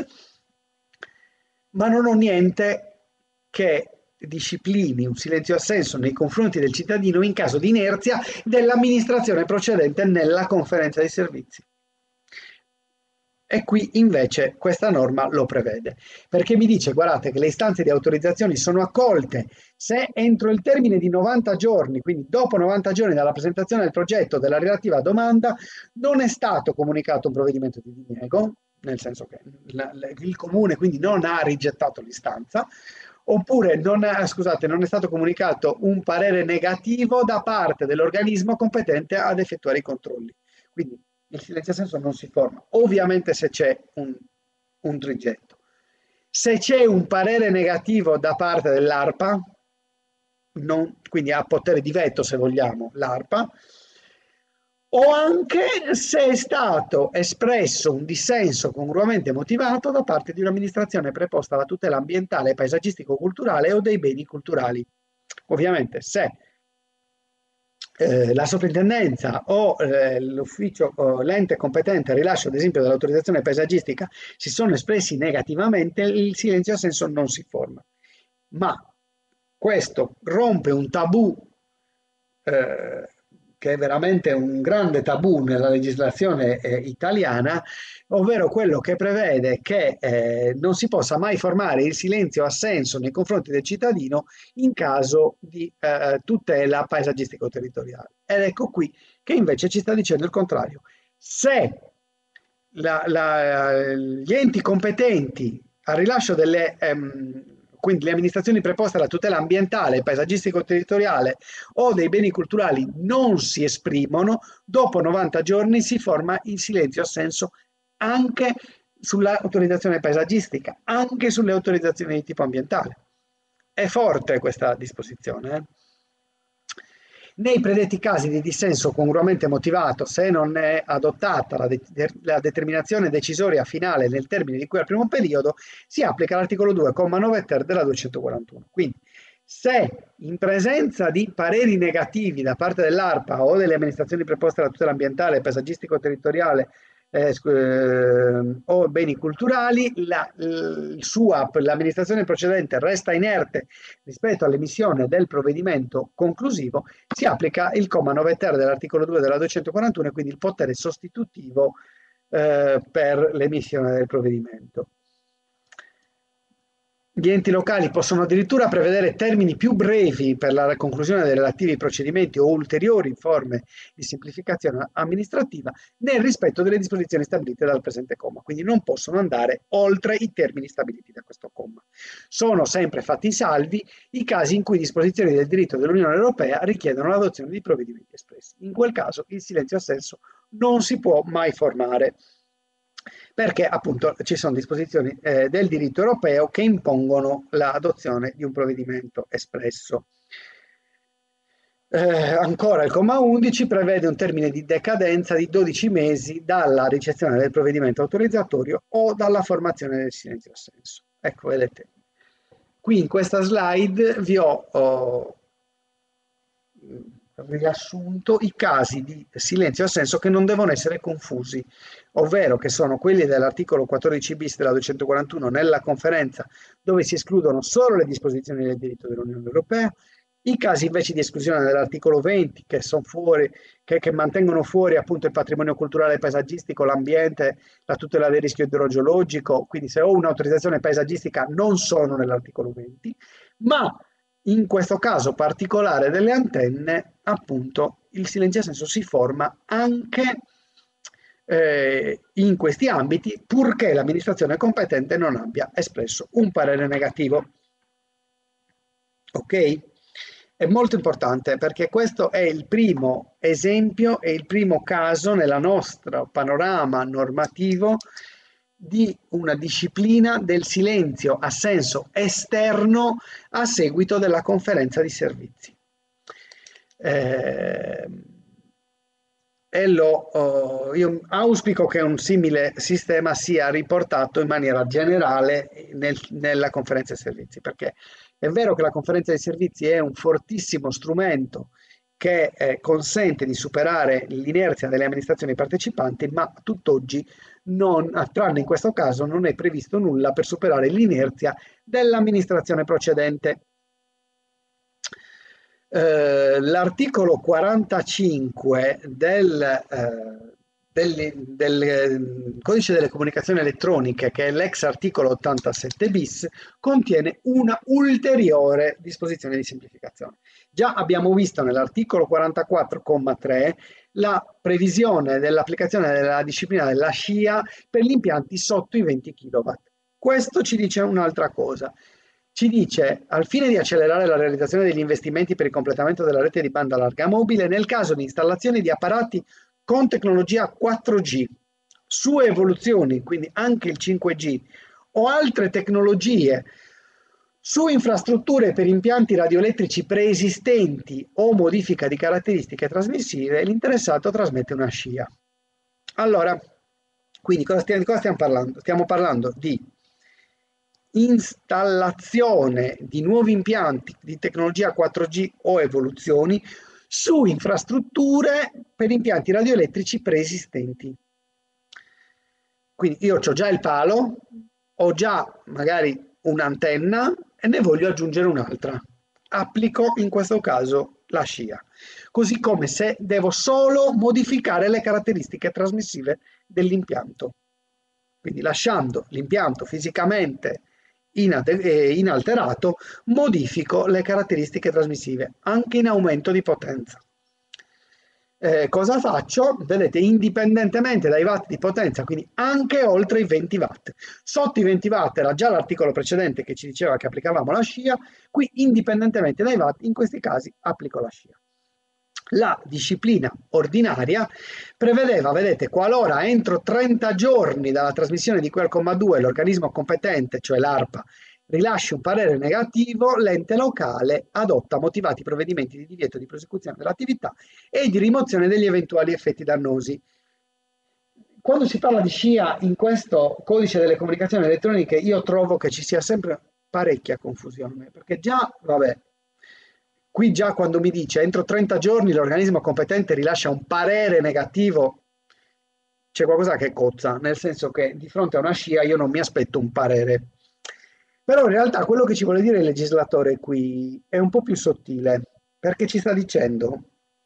ma non ho niente che disciplini un silenzio assenso nei confronti del cittadino in caso di inerzia dell'amministrazione procedente nella conferenza dei servizi. E qui invece questa norma lo prevede, perché mi dice, guardate, che le istanze di autorizzazioni sono accolte se entro il termine di novanta giorni, quindi dopo novanta giorni dalla presentazione del progetto della relativa domanda, non è stato comunicato un provvedimento di diniego, nel senso che la, la, il comune quindi non ha rigettato l'istanza, oppure non, è, scusate, non è stato comunicato un parere negativo da parte dell'organismo competente ad effettuare i controlli. Quindi il silenzio assenso non si forma, ovviamente se c'è un, un rigetto. Se c'è un parere negativo da parte dell'ARPA, non, quindi ha potere di veto se vogliamo l'ARPA, o anche se è stato espresso un dissenso congruamente motivato da parte di un'amministrazione preposta alla tutela ambientale, paesaggistico-culturale o dei beni culturali. Ovviamente se eh, la soprintendenza o eh, l'ufficio o l'ente competente al rilascio ad esempio dell'autorizzazione paesaggistica si sono espressi negativamente, il silenzio assenso non si forma. Ma questo rompe un tabù eh, che è veramente un grande tabù nella legislazione eh, italiana, ovvero quello che prevede che eh, non si possa mai formare il silenzio assenso nei confronti del cittadino in caso di eh, tutela paesaggistico-territoriale. Ed ecco qui che invece ci sta dicendo il contrario. Se la, la, gli enti competenti al rilascio delle, ehm, quindi le amministrazioni preposte alla tutela ambientale, paesaggistico-territoriale o dei beni culturali non si esprimono, dopo novanta giorni si forma il silenzio assenso anche sull'autorizzazione paesaggistica, anche sulle autorizzazioni di tipo ambientale. È forte questa disposizione. Eh? Nei predetti casi di dissenso congruamente motivato, se non è adottata la, de la determinazione decisoria finale nel termine di cui al primo periodo, si applica l'articolo due, comma nove ter della duecentoquarantuno. Quindi, se in presenza di pareri negativi da parte dell'ARPA o delle amministrazioni preposte alla tutela ambientale, paesaggistico-territoriale eh, eh, o beni culturali, la, il SUAP, l'amministrazione procedente, resta inerte rispetto all'emissione del provvedimento conclusivo, si applica il comma nove ter dell'articolo due della duecentoquarantuno e quindi il potere sostitutivo eh, per l'emissione del provvedimento. Gli enti locali possono addirittura prevedere termini più brevi per la conclusione dei relativi procedimenti o ulteriori forme di semplificazione amministrativa nel rispetto delle disposizioni stabilite dal presente comma, quindi non possono andare oltre i termini stabiliti da questo comma. Sono sempre fatti salvi i casi in cui disposizioni del diritto dell'Unione Europea richiedono l'adozione di provvedimenti espressi. In quel caso il silenzio assenso non si può mai formare, perché appunto ci sono disposizioni eh, del diritto europeo che impongono l'adozione di un provvedimento espresso. Eh, ancora il comma undici prevede un termine di decadenza di dodici mesi dalla ricezione del provvedimento autorizzatorio o dalla formazione del silenzio assenso. Ecco, vedete, qui in questa slide vi ho oh, riassunto i casi di silenzio assenso che non devono essere confusi, ovvero che sono quelli dell'articolo quattordici bis della duecentoquarantuno nella conferenza, dove si escludono solo le disposizioni del diritto dell'Unione Europea, i casi invece di esclusione dell'articolo venti che sono fuori, che, che mantengono fuori appunto il patrimonio culturale e paesaggistico, l'ambiente, la tutela del rischio idrogeologico, quindi se ho un'autorizzazione paesaggistica non sono nell'articolo venti, ma in questo caso particolare delle antenne, appunto, il silenzio assenso si forma anche eh, in questi ambiti, purché l'amministrazione competente non abbia espresso un parere negativo. Ok? È molto importante perché questo è il primo esempio e il primo caso nel nostro panorama normativo di una disciplina del silenzio assenso esterno a seguito della conferenza di servizi. Eh, e lo, oh, io auspico che un simile sistema sia riportato in maniera generale nel, nella conferenza di servizi, perché è vero che la conferenza dei servizi è un fortissimo strumento che eh, consente di superare l'inerzia delle amministrazioni partecipanti, ma tutt'oggi, non, tranne in questo caso, non è previsto nulla per superare l'inerzia dell'amministrazione procedente. Eh, l'articolo quarantacinque del, eh, del, del codice delle comunicazioni elettroniche, che è l'ex articolo ottantasette bis, contiene una ulteriore disposizione di semplificazione. Già abbiamo visto nell'articolo quarantaquattro comma tre la previsione dell'applicazione della disciplina della scia per gli impianti sotto i venti chilowatt. Questo ci dice un'altra cosa. Ci dice, al fine di accelerare la realizzazione degli investimenti per il completamento della rete di banda larga mobile, nel caso di installazione di apparati con tecnologia quattro G, su evoluzioni, quindi anche il cinque G, o altre tecnologie, su infrastrutture per impianti radioelettrici preesistenti o modifica di caratteristiche trasmissive, l'interessato trasmette una scia. Allora, quindi cosa stiamo, di cosa stiamo parlando? Stiamo parlando di installazione di nuovi impianti di tecnologia quattro G o evoluzioni su infrastrutture per impianti radioelettrici preesistenti. Quindi io ho già il palo, ho già magari un'antenna e ne voglio aggiungere un'altra. Applico in questo caso la scia. Così come se devo solo modificare le caratteristiche trasmissive dell'impianto. Quindi lasciando l'impianto fisicamente inalterato, modifico le caratteristiche trasmissive, anche in aumento di potenza. eh, cosa faccio? Vedete, indipendentemente dai watt di potenza, quindi anche oltre i venti watt. Sotto i venti watt era già l'articolo precedente che ci diceva che applicavamo la scia, qui indipendentemente dai watt, in questi casi applico la scia. La disciplina ordinaria prevedeva, vedete, qualora entro trenta giorni dalla trasmissione di cui al comma due l'organismo competente, cioè l'ARPA, rilasci un parere negativo, l'ente locale adotta motivati provvedimenti di divieto di prosecuzione dell'attività e di rimozione degli eventuali effetti dannosi. Quando si parla di scia in questo codice delle comunicazioni elettroniche, io trovo che ci sia sempre parecchia confusione, perché già, vabbè, qui già quando mi dice entro trenta giorni l'organismo competente rilascia un parere negativo, c'è qualcosa che cozza, nel senso che di fronte a una scia io non mi aspetto un parere. Però in realtà quello che ci vuole dire il legislatore qui è un po' più sottile, perché ci sta dicendo,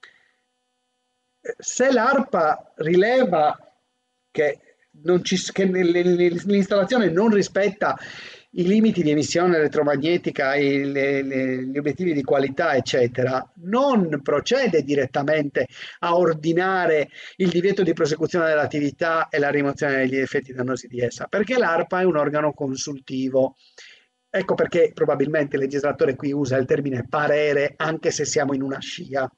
se l'ARPA rileva che, non ci, che l'installazione non rispetta i limiti di emissione elettromagnetica, i, le, le, gli obiettivi di qualità, eccetera, non procede direttamente a ordinare il divieto di prosecuzione dell'attività e la rimozione degli effetti dannosi di essa, perché l'ARPA è un organo consultivo. Ecco perché probabilmente il legislatore qui usa il termine parere, anche se siamo in una scia.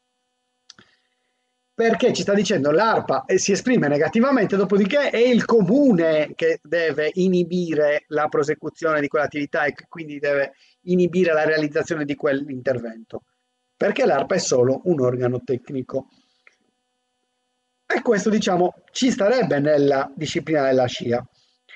Perché ci sta dicendo l'ARPA si esprime negativamente, dopodiché è il comune che deve inibire la prosecuzione di quell'attività e quindi deve inibire la realizzazione di quell'intervento, perché l'ARPA è solo un organo tecnico. E questo, diciamo, ci starebbe nella disciplina della scia.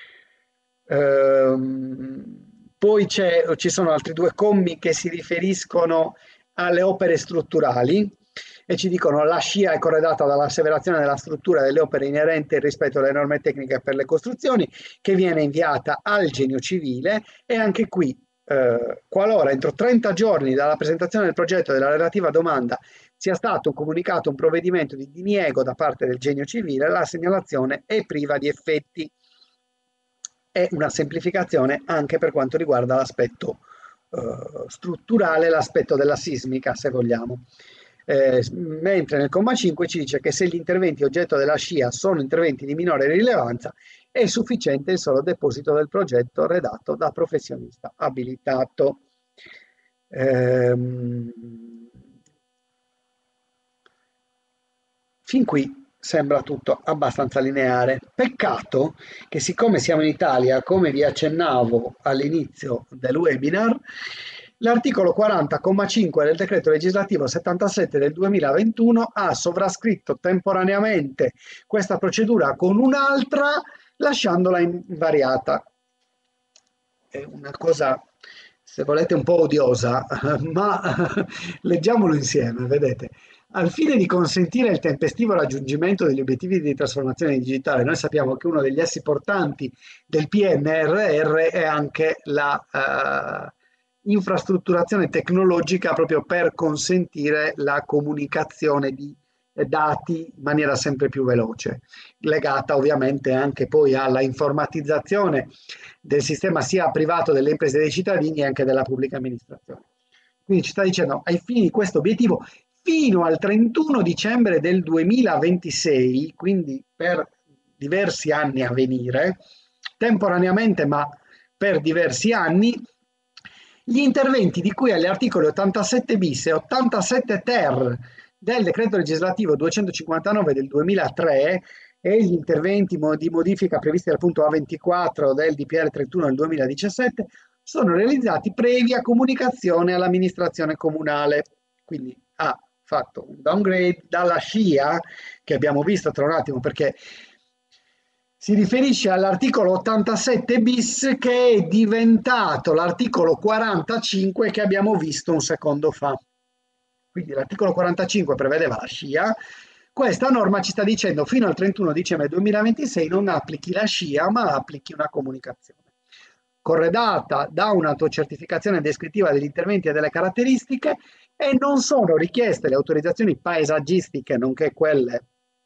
Ehm, poi ci sono altri due commi che si riferiscono alle opere strutturali e ci dicono la scia è corredata dall'asseverazione della struttura delle opere inerenti rispetto alle norme tecniche per le costruzioni, che viene inviata al Genio Civile, e anche qui eh, qualora entro trenta giorni dalla presentazione del progetto e della relativa domanda sia stato comunicato un provvedimento di diniego da parte del Genio Civile, la segnalazione è priva di effetti. È una semplificazione anche per quanto riguarda l'aspetto eh, strutturale, l'aspetto della sismica, se vogliamo. Eh, mentre nel comma cinque ci dice che se gli interventi oggetto della scia sono interventi di minore rilevanza, è sufficiente il solo deposito del progetto redatto da professionista abilitato. Ehm, fin qui sembra tutto abbastanza lineare. Peccato che, siccome siamo in Italia, come vi accennavo all'inizio del webinar, l'articolo quaranta comma cinque del decreto legislativo settantasette del duemilaventuno ha sovrascritto temporaneamente questa procedura con un'altra, lasciandola invariata. È una cosa, se volete, un po' odiosa, ma leggiamolo insieme, vedete. Al fine di consentire il tempestivo raggiungimento degli obiettivi di trasformazione digitale, noi sappiamo che uno degli assi portanti del P N R R è anche la eh, infrastrutturazione tecnologica, proprio per consentire la comunicazione di dati in maniera sempre più veloce, legata ovviamente anche poi alla informatizzazione del sistema sia privato delle imprese e dei cittadini e anche della pubblica amministrazione. Quindi ci sta dicendo, ai fini di questo obiettivo, fino al trentuno dicembre del duemilaventisei, quindi per diversi anni a venire, temporaneamente ma per diversi anni, gli interventi di cui agli articoli ottantasette bis e ottantasette ter del decreto legislativo duecentocinquantanove del duemilatré e gli interventi di modifica previsti dal punto A ventiquattro del D P R trentuno del duemiladiciassette sono realizzati previa comunicazione all'amministrazione comunale. Quindi ha fatto un downgrade dalla scia, che abbiamo visto tra un attimo perché si riferisce all'articolo ottantasette bis, che è diventato l'articolo quarantacinque che abbiamo visto un secondo fa. Quindi l'articolo quarantacinque prevedeva la scia, questa norma ci sta dicendo fino al trentuno dicembre duemilaventisei non applichi la scia ma applichi una comunicazione corredata da un'autocertificazione descrittiva degli interventi e delle caratteristiche, e non sono richieste le autorizzazioni paesaggistiche nonché quelle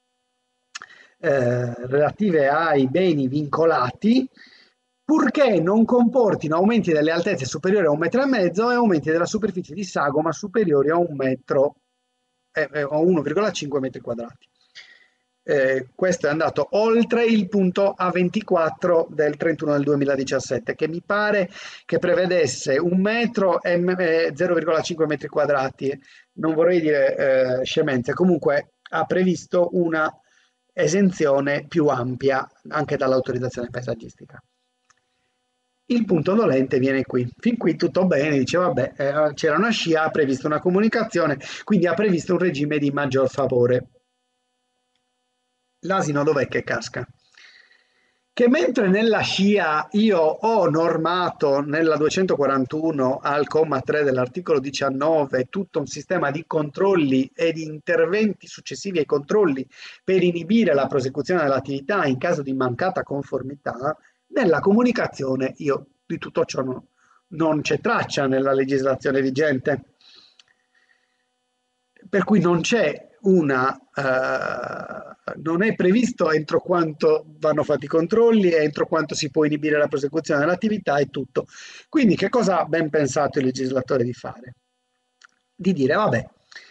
eh, relative ai beni vincolati, purché non comportino aumenti delle altezze superiori a un metro e mezzo e aumenti della superficie di sagoma superiori a un metro. eh, eh, o uno virgola cinque metri quadrati. Eh, questo è andato oltre il punto A ventiquattro del trentuno del duemiladiciassette, che mi pare che prevedesse un metro e eh, zero virgola cinque metri quadrati. Non vorrei dire eh, scemenze, comunque ha previsto una esenzione più ampia anche dall'autorizzazione paesaggistica. Il punto dolente viene qui. Fin qui tutto bene, dice vabbè, eh, c'era una scia, ha previsto una comunicazione, quindi ha previsto un regime di maggior favore. L'asino dov'è che casca? Che mentre nella scia io ho normato nella duecentoquarantuno al comma tre dell'articolo diciannove tutto un sistema di controlli e di interventi successivi ai controlli per inibire la prosecuzione dell'attività in caso di mancata conformità, nella comunicazione io di tutto ciò non, non c'è traccia nella legislazione vigente. Per cui non c'è una, eh, non è previsto entro quanto vanno fatti i controlli, entro quanto si può inibire la prosecuzione dell'attività e tutto. Quindi che cosa ha ben pensato il legislatore di fare? Di dire, vabbè,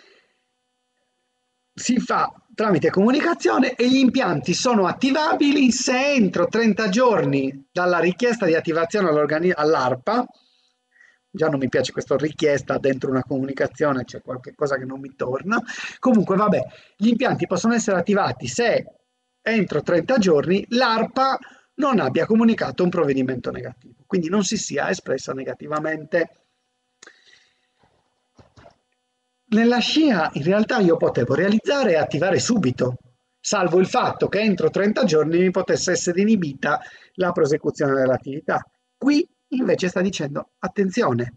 si fa tramite comunicazione e gli impianti sono attivabili se entro trenta giorni dalla richiesta di attivazione all'ARPA, già non mi piace questa richiesta dentro una comunicazione, c'è qualche cosa che non mi torna. Comunque, vabbè, gli impianti possono essere attivati se entro trenta giorni l'ARPA non abbia comunicato un provvedimento negativo, quindi non si sia espressa negativamente. Nella scia in realtà io potevo realizzare e attivare subito, salvo il fatto che entro trenta giorni mi potesse essere inibita la prosecuzione dell'attività. Qui invece sta dicendo, attenzione,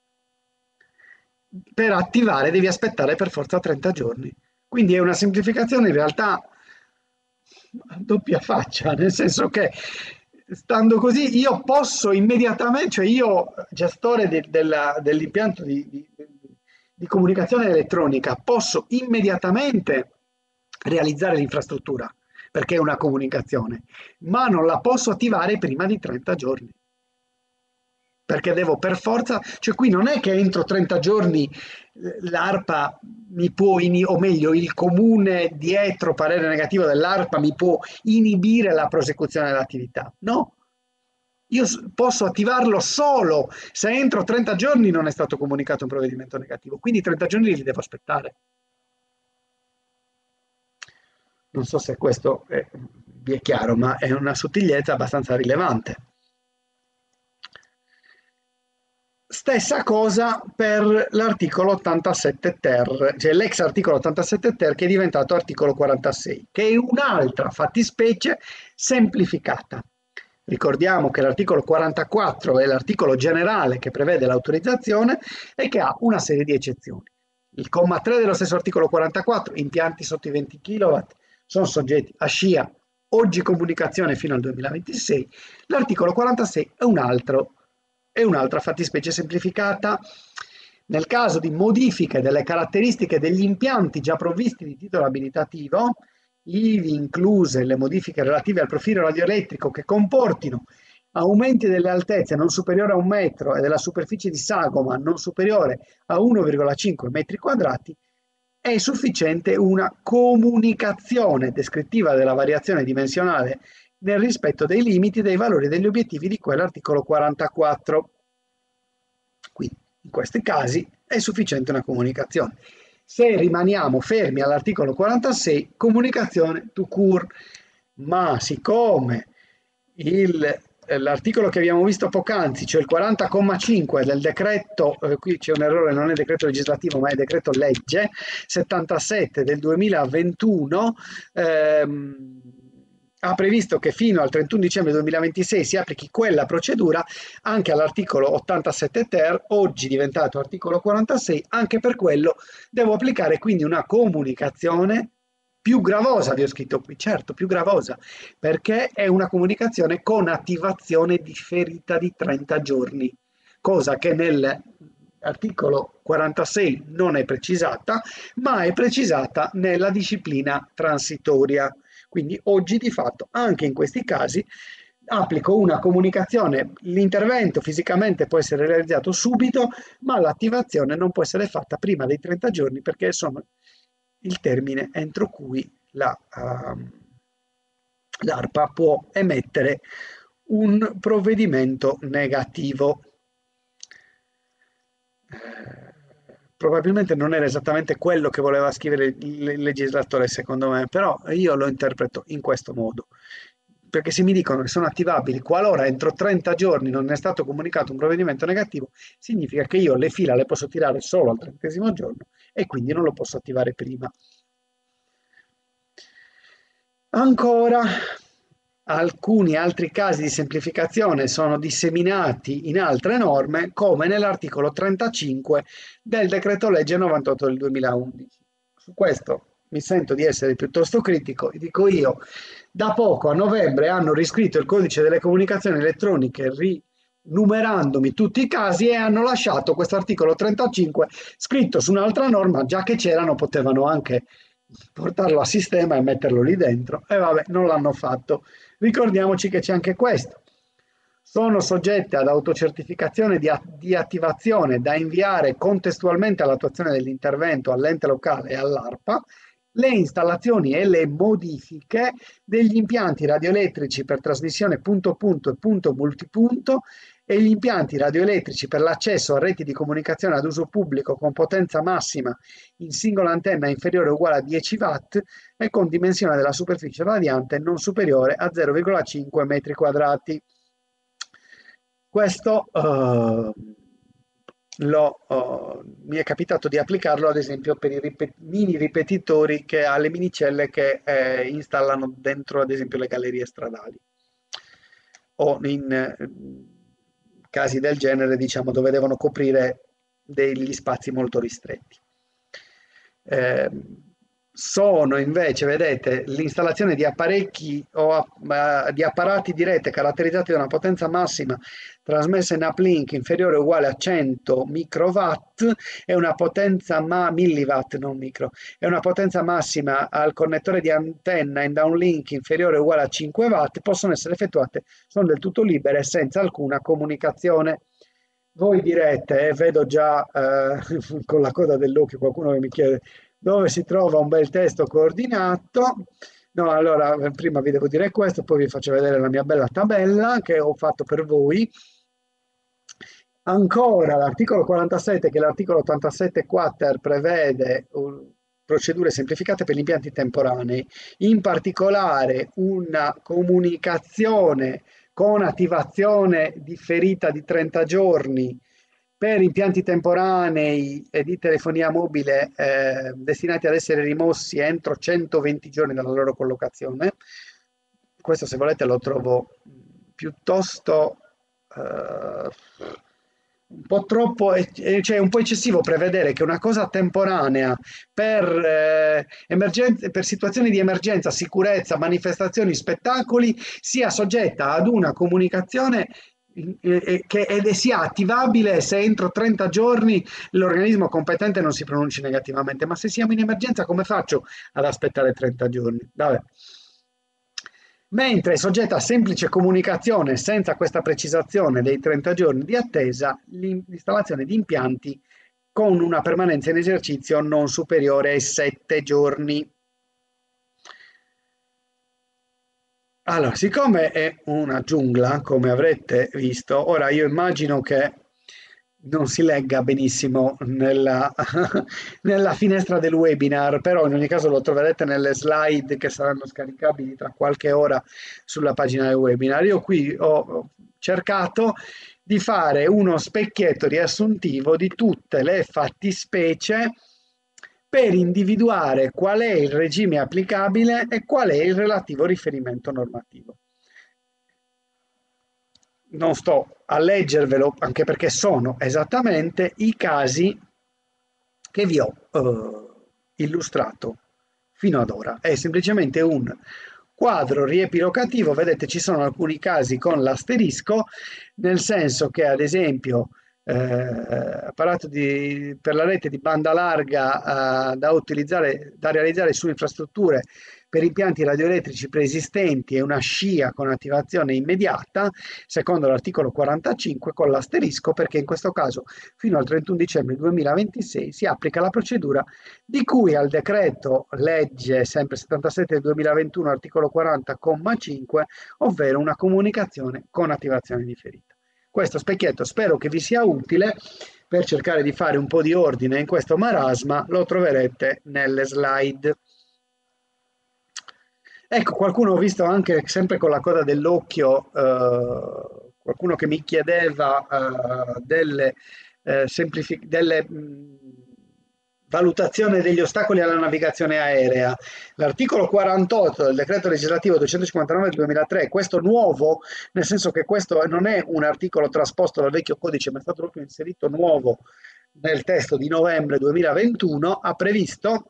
per attivare devi aspettare per forza trenta giorni. Quindi è una semplificazione in realtà a doppia faccia, nel senso che stando così io posso immediatamente, cioè io gestore de, della, dell'impianto di, di, di comunicazione elettronica, posso immediatamente realizzare l'infrastruttura, perché è una comunicazione, ma non la posso attivare prima di trenta giorni. Perché devo per forza, cioè qui non è che entro trenta giorni l'ARPA mi può, o meglio il comune dietro parere negativo dell'ARPA mi può inibire la prosecuzione dell'attività, no, io posso attivarlo solo se entro trenta giorni non è stato comunicato un provvedimento negativo, quindi trenta giorni li devo aspettare. Non so se questo è, vi è chiaro, ma è una sottigliezza abbastanza rilevante. Stessa cosa per l'articolo ottantasette ter, cioè l'ex articolo ottantasette ter che è diventato articolo quarantasei, che è un'altra fattispecie semplificata. Ricordiamo che l'articolo quarantaquattro è l'articolo generale che prevede l'autorizzazione e che ha una serie di eccezioni. Il comma tre dello stesso articolo quarantaquattro, impianti sotto i venti chilowatt sono soggetti a scia, oggi comunicazione fino al duemilaventisei. L'articolo quarantasei è un altro è un'altra fattispecie semplificata. Nel caso di modifiche delle caratteristiche degli impianti già provvisti di titolo abilitativo, ivi incluse le modifiche relative al profilo radioelettrico che comportino aumenti delle altezze non superiori a un metro e della superficie di sagoma non superiore a uno virgola cinque metri quadrati, è sufficiente una comunicazione descrittiva della variazione dimensionale nel rispetto dei limiti dei valori degli obiettivi di quell'articolo quarantaquattro. Quindi in questi casi è sufficiente una comunicazione. Se rimaniamo fermi all'articolo quarantasei, comunicazione tout court, ma siccome l'articolo che abbiamo visto poc'anzi, cioè il quaranta comma cinque del decreto, eh, qui c'è un errore, non è decreto legislativo ma è decreto legge, settantasette del duemilaventuno, ehm, ha previsto che fino al trentuno dicembre duemilaventisei si applichi quella procedura anche all'articolo ottantasette ter, oggi diventato articolo quarantasei, anche per quello devo applicare quindi una comunicazione più gravosa, vi ho scritto qui, certo, più gravosa, perché è una comunicazione con attivazione differita di trenta giorni, cosa che nell'articolo quarantasei non è precisata, ma è precisata nella disciplina transitoria. Quindi oggi di fatto anche in questi casi applico una comunicazione, l'intervento fisicamente può essere realizzato subito, ma l'attivazione non può essere fatta prima dei trenta giorni perché sono il termine entro cui la, uh, l'ARPA può emettere un provvedimento negativo. Eh, probabilmente non era esattamente quello che voleva scrivere il legislatore, secondo me, però io lo interpreto in questo modo. Perché se mi dicono che sono attivabili qualora entro trenta giorni non è stato comunicato un provvedimento negativo, significa che io le fila le posso tirare solo al trentesimo giorno e quindi non lo posso attivare prima. Ancora, alcuni altri casi di semplificazione sono disseminati in altre norme, come nell'articolo trentacinque del decreto legge novantotto del duemilaundici. Su questo mi sento di essere piuttosto critico, dico io, da poco a novembre hanno riscritto il codice delle comunicazioni elettroniche rinumerandomi tutti i casi e hanno lasciato questo articolo trentacinque scritto su un'altra norma, già che c'erano potevano anche portarlo a sistema e metterlo lì dentro, e vabbè, non l'hanno fatto. Ricordiamoci che c'è anche questo. Sono soggette ad autocertificazione di, di attivazione da inviare contestualmente all'attuazione dell'intervento all'ente locale e all'ARPA le installazioni e le modifiche degli impianti radioelettrici per trasmissione punto punto e punto multipunto e gli impianti radioelettrici per l'accesso a reti di comunicazione ad uso pubblico con potenza massima in singola antenna inferiore o uguale a dieci watt e con dimensione della superficie radiante non superiore a zero virgola cinque metri quadrati. Questo uh, lo, uh, mi è capitato di applicarlo ad esempio per i ripet mini ripetitori che ha le minicelle che eh, installano dentro ad esempio le gallerie stradali o in eh, casi del genere, diciamo, dove devono coprire degli spazi molto ristretti. Eh, sono invece, vedete, l'installazione di apparecchi o uh, di apparati di rete caratterizzati da una potenza massima trasmessa in uplink inferiore o uguale a cento microwatt e una potenza ma milliwatt, non micro, e una potenza massima al connettore di antenna in downlink inferiore o uguale a cinque watt possono essere effettuate, sono del tutto libere e senza alcuna comunicazione. Voi direte, e vedo già eh, con la coda dell'occhio qualcuno che mi chiede dove si trova un bel testo coordinato. No, allora prima vi devo dire questo, poi vi faccio vedere la mia bella tabella che ho fatto per voi. Ancora l'articolo quarantasette, che l'articolo ottantasette quater prevede uh, procedure semplificate per gli impianti temporanei, in particolare una comunicazione con attivazione differita di trenta giorni per impianti temporanei e di telefonia mobile eh, destinati ad essere rimossi entro centoventi giorni dalla loro collocazione. Questo, se volete, lo trovo piuttosto eh, un po' troppo, cioè un po' eccessivo prevedere che una cosa temporanea per, eh, emergenze, per situazioni di emergenza, sicurezza, manifestazioni, spettacoli sia soggetta ad una comunicazione che ed sia attivabile se entro trenta giorni l'organismo competente non si pronunci negativamente. Ma se siamo in emergenza, come faccio ad aspettare trenta giorni? Vabbè. Mentre è soggetta a semplice comunicazione senza questa precisazione dei trenta giorni di attesa l'installazione di impianti con una permanenza in esercizio non superiore ai sette giorni. Allora, siccome è una giungla, come avrete visto, ora io immagino che non si legga benissimo nella, nella finestra del webinar, però in ogni caso lo troverete nelle slide che saranno scaricabili tra qualche ora sulla pagina del webinar. Io qui ho cercato di fare uno specchietto riassuntivo di tutte le fattispecie per individuare qual è il regime applicabile e qual è il relativo riferimento normativo. Non sto a leggervelo, anche perché sono esattamente i casi che vi ho eh, illustrato fino ad ora. È semplicemente un quadro riepilogativo. Vedete, ci sono alcuni casi con l'asterisco, nel senso che ad esempio eh, apparato di, per la rete di banda larga eh, da utilizzare, da realizzare su infrastrutture per impianti radioelettrici preesistenti e una scia con attivazione immediata, secondo l'articolo quarantacinque, con l'asterisco, perché in questo caso fino al trentuno dicembre duemilaventisei si applica la procedura di cui al decreto legge sempre settantasette del duemilaventuno, articolo quaranta, comma cinque, ovvero una comunicazione con attivazione differita. Questo specchietto spero che vi sia utile per cercare di fare un po' di ordine in questo marasma, lo troverete nelle slide. Ecco, qualcuno ho visto anche sempre con la coda dell'occhio, eh, qualcuno che mi chiedeva eh, delle, eh, semplific- delle mh, valutazione degli ostacoli alla navigazione aerea. L'articolo quarantotto del decreto legislativo duecentocinquantanove del duemilatré, questo nuovo, nel senso che questo non è un articolo trasposto dal vecchio codice, ma è stato proprio inserito nuovo nel testo di novembre duemilaventuno, ha previsto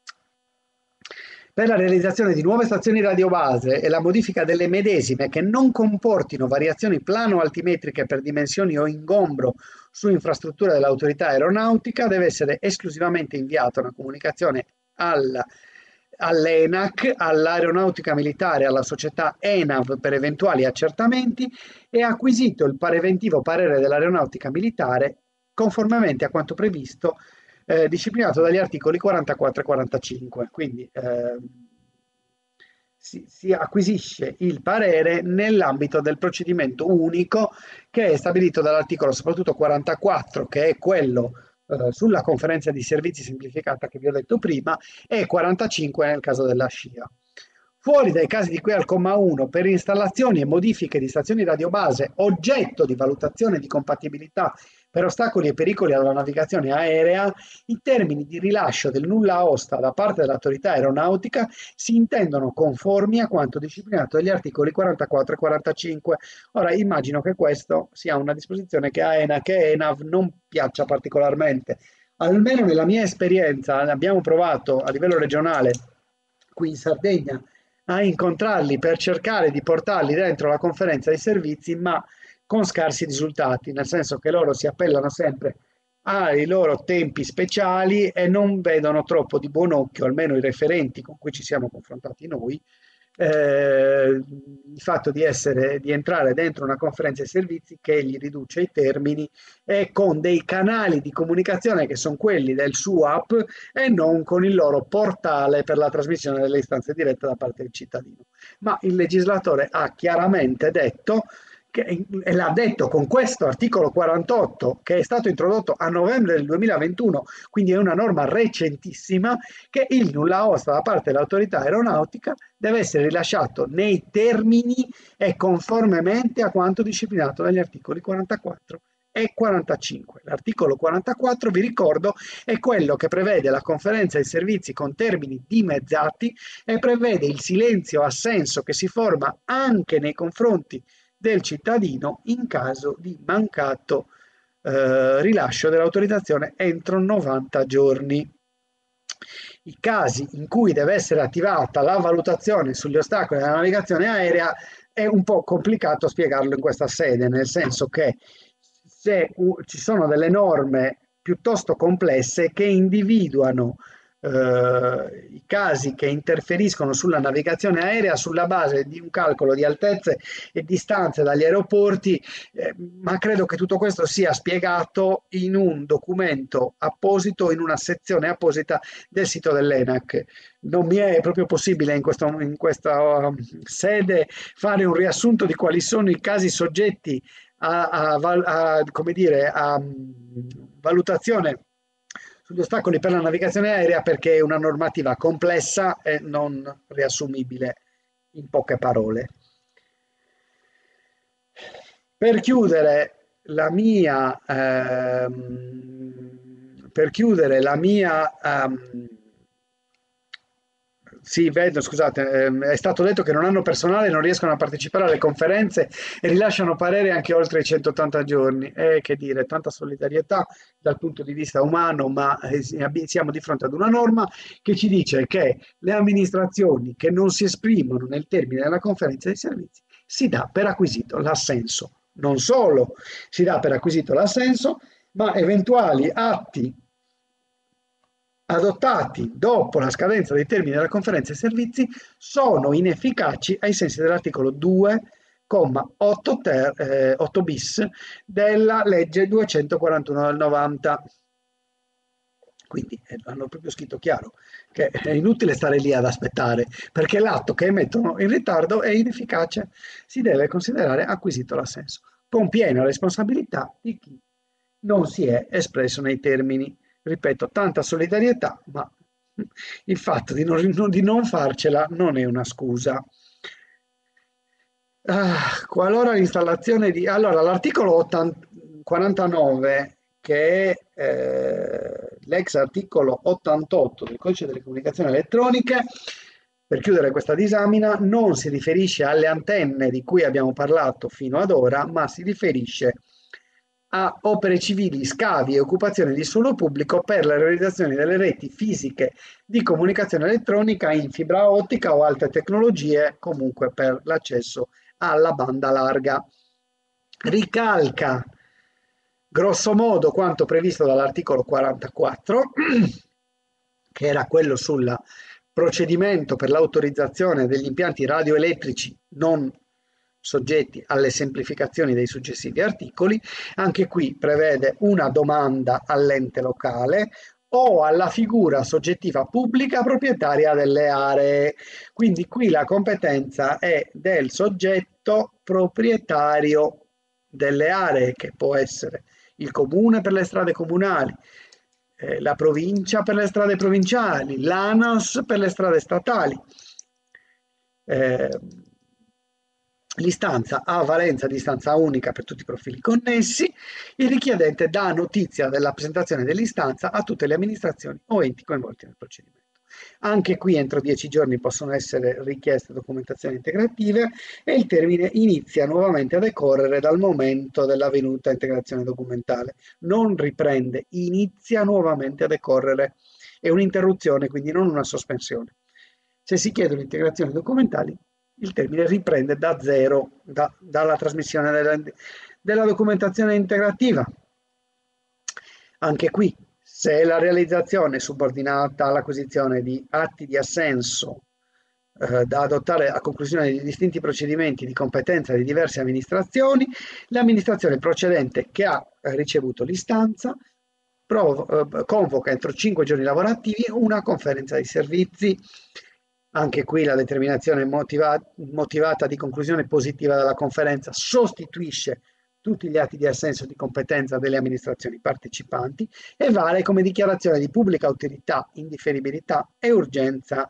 per la realizzazione di nuove stazioni radiobase e la modifica delle medesime che non comportino variazioni plano-altimetriche per dimensioni o ingombro su infrastrutture dell'autorità aeronautica, deve essere esclusivamente inviata una comunicazione al, all'ENAC, all'aeronautica militare, alla società ENAV per eventuali accertamenti e acquisito il preventivo parere dell'aeronautica militare conformemente a quanto previsto eh, disciplinato dagli articoli quarantaquattro e quarantacinque. Quindi eh, si, si acquisisce il parere nell'ambito del procedimento unico che è stabilito dall'articolo soprattutto quarantaquattro, che è quello eh, sulla conferenza di servizi semplificata che vi ho detto prima, e quarantacinque nel caso della scia. Fuori dai casi di cui al comma uno, per installazioni e modifiche di stazioni radiobase oggetto di valutazione di compatibilità per ostacoli e pericoli alla navigazione aerea, i termini di rilascio del nulla osta da parte dell'autorità aeronautica si intendono conformi a quanto disciplinato dagli articoli quarantaquattro e quarantacinque. Ora immagino che questo sia una disposizione che a ENAC e ENAV non piaccia particolarmente. Almeno nella mia esperienza, abbiamo provato a livello regionale qui in Sardegna a incontrarli per cercare di portarli dentro la conferenza dei servizi, ma con scarsi risultati, nel senso che loro si appellano sempre ai loro tempi speciali e non vedono troppo di buon occhio, almeno i referenti con cui ci siamo confrontati noi, eh, il fatto di essere, di entrare dentro una conferenza di servizi che gli riduce i termini e con dei canali di comunicazione che sono quelli del S U A P e non con il loro portale per la trasmissione delle istanze dirette da parte del cittadino. Ma il legislatore ha chiaramente detto che, e l'ha detto con questo articolo quarantotto che è stato introdotto a novembre del duemilaventuno, quindi è una norma recentissima, che il nulla osta da parte dell'autorità aeronautica deve essere rilasciato nei termini e conformemente a quanto disciplinato dagli articoli quarantaquattro e quarantacinque. L'articolo quarantaquattro, vi ricordo, è quello che prevede la conferenza di servizi con termini dimezzati e prevede il silenzio assenso che si forma anche nei confronti del cittadino in caso di mancato eh, rilascio dell'autorizzazione entro novanta giorni. I casi in cui deve essere attivata la valutazione sugli ostacoli della navigazione aerea è un po' complicato spiegarlo in questa sede, nel senso che se uh, ci sono delle norme piuttosto complesse che individuano eh, i casi che interferiscono sulla navigazione aerea sulla base di un calcolo di altezze e distanze dagli aeroporti, eh, ma credo che tutto questo sia spiegato in un documento apposito, in una sezione apposita del sito dell'ENAC. Non mi è proprio possibile in, questo, in questa uh, sede fare un riassunto di quali sono i casi soggetti a, a, a, come dire, a valutazione sugli ostacoli per la navigazione aerea, perché è una normativa complessa e non riassumibile in poche parole. Per chiudere la mia, ehm, per chiudere la mia, ehm, sì, vedo, scusate, ehm, è stato detto che non hanno personale, non riescono a partecipare alle conferenze e rilasciano parere anche oltre i centottanta giorni. E che dire, tanta solidarietà dal punto di vista umano, ma eh, siamo di fronte ad una norma che ci dice che le amministrazioni che non si esprimono nel termine della conferenza dei servizi si dà per acquisito l'assenso Non solo si dà per acquisito l'assenso, ma eventuali atti adottati dopo la scadenza dei termini della conferenza dei servizi sono inefficaci ai sensi dell'articolo due, comma otto, ter, eh, otto bis della legge duecentoquarantuno del novanta. Quindi eh, hanno proprio scritto chiaro che è inutile stare lì ad aspettare, perché l'atto che emettono in ritardo è inefficace, si deve considerare acquisito l'assenso, con piena responsabilità di chi non si è espresso nei termini. Ripeto, tanta solidarietà, ma il fatto di non, di non farcela non è una scusa. Ah, qualora l'installazione di... Allora, l'articolo quarantanove, che è eh, l'ex articolo ottantotto del Codice delle Comunicazioni Elettroniche, per chiudere questa disamina, non si riferisce alle antenne di cui abbiamo parlato fino ad ora, ma si riferisce a opere civili, scavi e occupazioni di suolo pubblico per la realizzazione delle reti fisiche di comunicazione elettronica in fibra ottica o altre tecnologie, comunque per l'accesso alla banda larga. Ricalca grosso modo quanto previsto dall'articolo quarantaquattro, che era quello sul procedimento per l'autorizzazione degli impianti radioelettrici non soggetti alle semplificazioni dei successivi articoli. Anche qui prevede una domanda all'ente locale o alla figura soggettiva pubblica proprietaria delle aree. Quindi qui la competenza è del soggetto proprietario delle aree, che può essere il comune per le strade comunali, eh, la provincia per le strade provinciali, l'ANAS per le strade statali. Eh, L'istanza ha valenza di istanza unica per tutti i profili connessi. Il richiedente dà notizia della presentazione dell'istanza a tutte le amministrazioni o enti coinvolti nel procedimento. Anche qui entro dieci giorni possono essere richieste documentazioni integrative e il termine inizia nuovamente a decorrere dal momento dell'avvenuta integrazione documentale. Non riprende, inizia nuovamente a decorrere. È un'interruzione, quindi non una sospensione. Se si chiedono integrazioni documentali, il termine riprende da zero, da, dalla trasmissione della, della documentazione integrativa. Anche qui, se la realizzazione è subordinata all'acquisizione di atti di assenso eh, da adottare a conclusione di distinti procedimenti di competenza di diverse amministrazioni, l'amministrazione procedente che ha ricevuto l'istanza eh, convoca entro cinque giorni lavorativi una conferenza di servizi. Anche qui la determinazione motiva motivata di conclusione positiva della conferenza sostituisce tutti gli atti di assenso di competenza delle amministrazioni partecipanti e vale come dichiarazione di pubblica utilità, indifferibilità e urgenza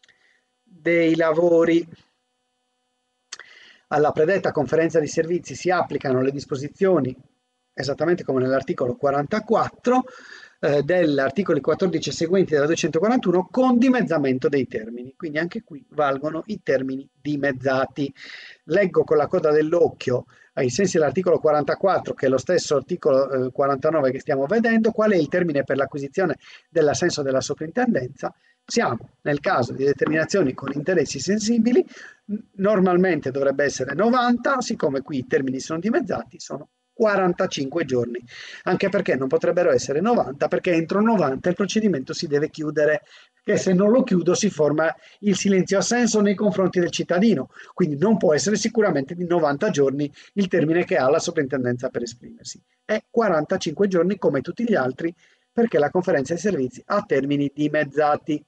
dei lavori. Alla predetta conferenza di servizi si applicano le disposizioni, esattamente come nell'articolo quarantaquattro, eh, dell'articoli quattordici e seguenti della duecentoquarantuno, con dimezzamento dei termini. Quindi anche qui valgono i termini dimezzati. Leggo con la coda dell'occhio, ai sensi dell'articolo quarantaquattro, che è lo stesso articolo eh, quarantanove che stiamo vedendo, qual è il termine per l'acquisizione dell'assenso della soprintendenza. Siamo nel caso di determinazioni con interessi sensibili, normalmente dovrebbe essere novanta, siccome qui i termini sono dimezzati, sono quarantacinque giorni, anche perché non potrebbero essere novanta, perché entro novanta il procedimento si deve chiudere, che se non lo chiudo si forma il silenzio assenso nei confronti del cittadino, quindi non può essere sicuramente di novanta giorni il termine che ha la soprintendenza per esprimersi, è quarantacinque giorni come tutti gli altri, perché la conferenza dei servizi ha termini dimezzati.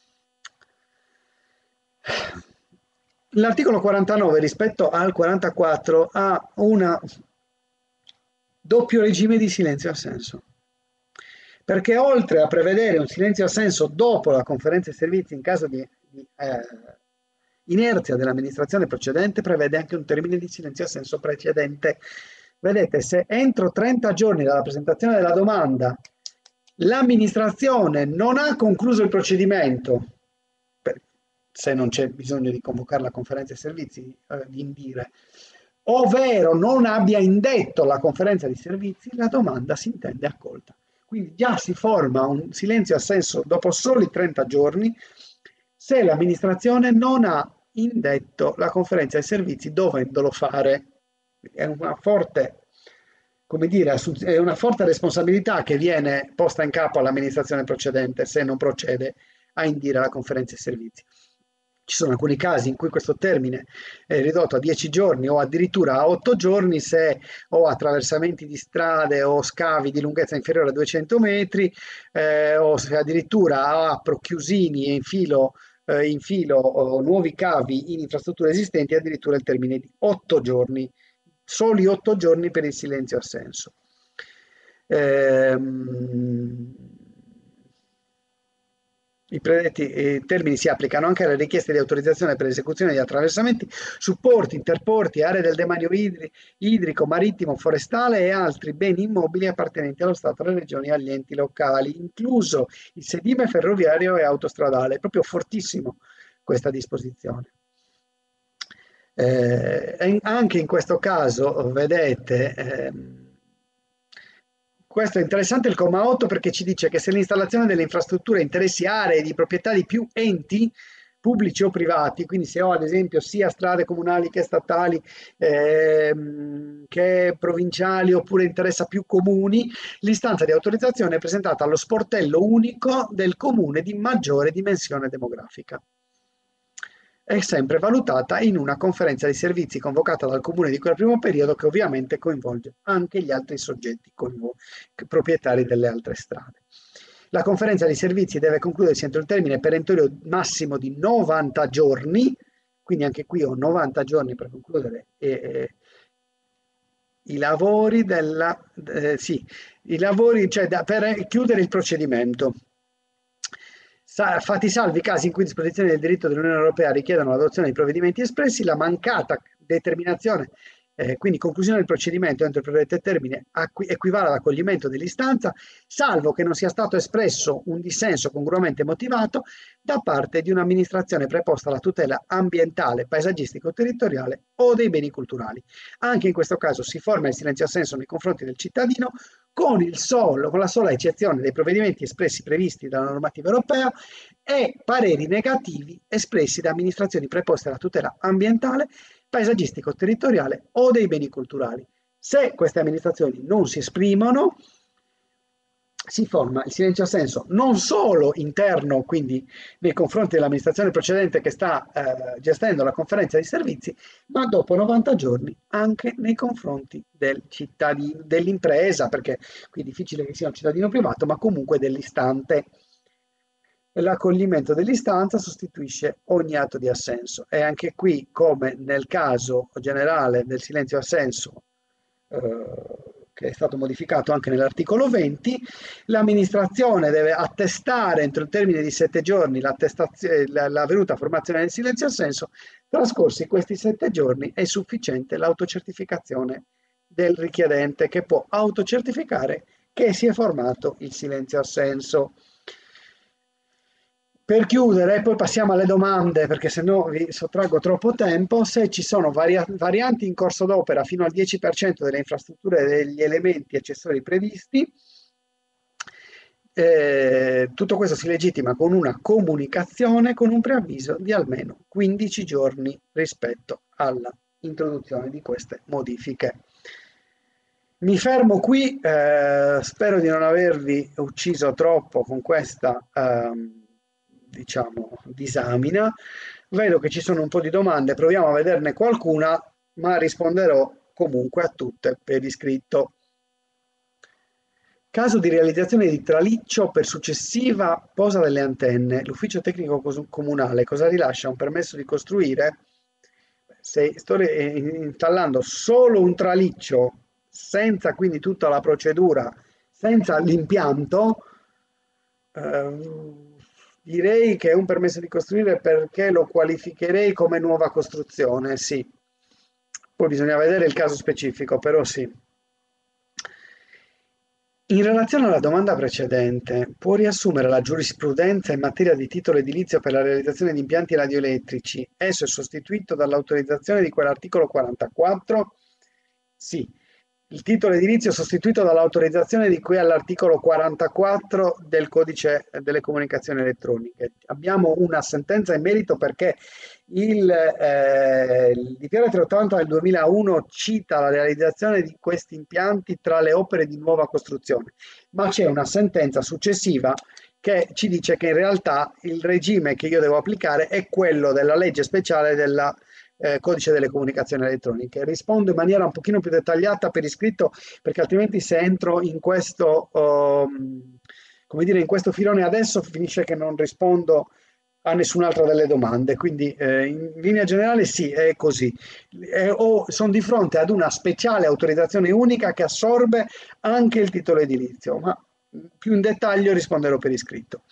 L'articolo quarantanove rispetto al quarantaquattro ha un doppio regime di silenzio assenso, perché oltre a prevedere un silenzio assenso dopo la conferenza dei servizi in caso di, di eh, inerzia dell'amministrazione precedente, prevede anche un termine di silenzio assenso precedente. Vedete, se entro trenta giorni dalla presentazione della domanda l'amministrazione non ha concluso il procedimento, se non c'è bisogno di convocare la conferenza dei servizi, eh, di indire, ovvero non abbia indetto la conferenza di servizi, la domanda si intende accolta. Quindi già si forma un silenzio assenso dopo soli trenta giorni se l'amministrazione non ha indetto la conferenza dei servizi dovendolo fare. È una forte, come dire, è una forte responsabilità che viene posta in capo all'amministrazione procedente se non procede a indire la conferenza di servizi. Ci sono alcuni casi in cui questo termine è ridotto a dieci giorni o addirittura a otto giorni se ho attraversamenti di strade o scavi di lunghezza inferiore a duecento metri, eh, o se addirittura apro chiusini e infilo, eh, infilo oh, nuovi cavi in infrastrutture esistenti, addirittura il termine di otto giorni, soli otto giorni per il silenzio assenso. Ehm, I predetti eh, termini si applicano anche alle richieste di autorizzazione per l'esecuzione di attraversamenti, supporti, interporti, aree del demanio idri- idrico, marittimo, forestale e altri beni immobili appartenenti allo Stato, alle regioni e agli enti locali, incluso il sedime ferroviario e autostradale. È proprio fortissimo questa disposizione. Eh, anche in questo caso, vedete, ehm, questo è interessante il comma otto perché ci dice che se l'installazione delle infrastrutture interessi aree di proprietà di più enti, pubblici o privati, quindi se ho ad esempio sia strade comunali che statali, ehm, che provinciali oppure interessa più comuni, l'istanza di autorizzazione è presentata allo sportello unico del comune di maggiore dimensione demografica. È sempre valutata in una conferenza di servizi convocata dal comune di quel primo periodo che ovviamente coinvolge anche gli altri soggetti proprietari delle altre strade. La conferenza di servizi deve concludersi entro il termine perentorio massimo di novanta giorni, quindi anche qui ho novanta giorni per concludere eh, i lavori della eh, sì, i lavori, cioè da, per chiudere il procedimento. Fatti salvi i casi in cui disposizioni del diritto dell'Unione Europea richiedono l'adozione di provvedimenti espressi, la mancata determinazione, eh, quindi conclusione del procedimento entro il predetto termine, equivale all'accoglimento dell'istanza, salvo che non sia stato espresso un dissenso congruamente motivato da parte di un'amministrazione preposta alla tutela ambientale, paesaggistico-territoriale o dei beni culturali. Anche in questo caso si forma il silenzio assenso nei confronti del cittadino con, il solo, con la sola eccezione dei provvedimenti espressi previsti dalla normativa europea e pareri negativi espressi da amministrazioni preposte alla tutela ambientale, paesaggistico-territoriale o dei beni culturali. Se queste amministrazioni non si esprimono, si forma il silenzio assenso non solo interno, quindi nei confronti dell'amministrazione precedente che sta eh, gestendo la conferenza di servizi, ma dopo novanta giorni anche nei confronti del cittadino, dell'impresa, perché qui è difficile che sia un cittadino privato, ma comunque dell'istante. L'accoglimento dell'istanza sostituisce ogni atto di assenso e anche qui, come nel caso generale del silenzio assenso, eh, che è stato modificato anche nell'articolo venti, l'amministrazione deve attestare entro il termine di sette giorni l'avvenuta formazione del silenzio assenso. Trascorsi questi sette giorni è sufficiente l'autocertificazione del richiedente, che può autocertificare che si è formato il silenzio assenso. Per chiudere, poi passiamo alle domande, perché se no vi sottraggo troppo tempo. Se ci sono varia varianti in corso d'opera fino al dieci per cento delle infrastrutture e degli elementi accessori previsti, eh, tutto questo si legittima con una comunicazione con un preavviso di almeno quindici giorni rispetto all'introduzione di queste modifiche. Mi fermo qui, eh, spero di non avervi ucciso troppo con questa ehm, diciamo disamina. Vedo che ci sono un po' di domande, proviamo a vederne qualcuna, ma risponderò comunque a tutte per iscritto. Caso di realizzazione di traliccio per successiva posa delle antenne, l'ufficio tecnico comunale cosa rilascia? Un permesso di costruire? Se sto installando solo un traliccio senza quindi tutta la procedura, senza l'impianto, eh, direi che è un permesso di costruire perché lo qualificherei come nuova costruzione, sì. Poi bisogna vedere il caso specifico, però sì. In relazione alla domanda precedente, può riassumere la giurisprudenza in materia di titolo edilizio per la realizzazione di impianti radioelettrici? Esso è sostituito dall'autorizzazione di quell'articolo quarantaquattro? Sì. il titolo edilizio sostituito dall'autorizzazione di cui all'articolo quarantaquattro del codice delle comunicazioni elettroniche. Abbiamo una sentenza in merito perché il, eh, il D P R trecentottanta del duemilauno cita la realizzazione di questi impianti tra le opere di nuova costruzione, ma c'è una sentenza successiva che ci dice che in realtà il regime che io devo applicare è quello della legge speciale della eh, codice delle comunicazioni elettroniche. Rispondo in maniera un pochino più dettagliata per iscritto, perché altrimenti se entro in questo, um, come dire, in questo filone adesso finisce che non rispondo a nessun'altra delle domande. Quindi eh, in linea generale sì, è così. Eh, o sono di fronte ad una speciale autorizzazione unica che assorbe anche il titolo edilizio, ma più in dettaglio risponderò per iscritto.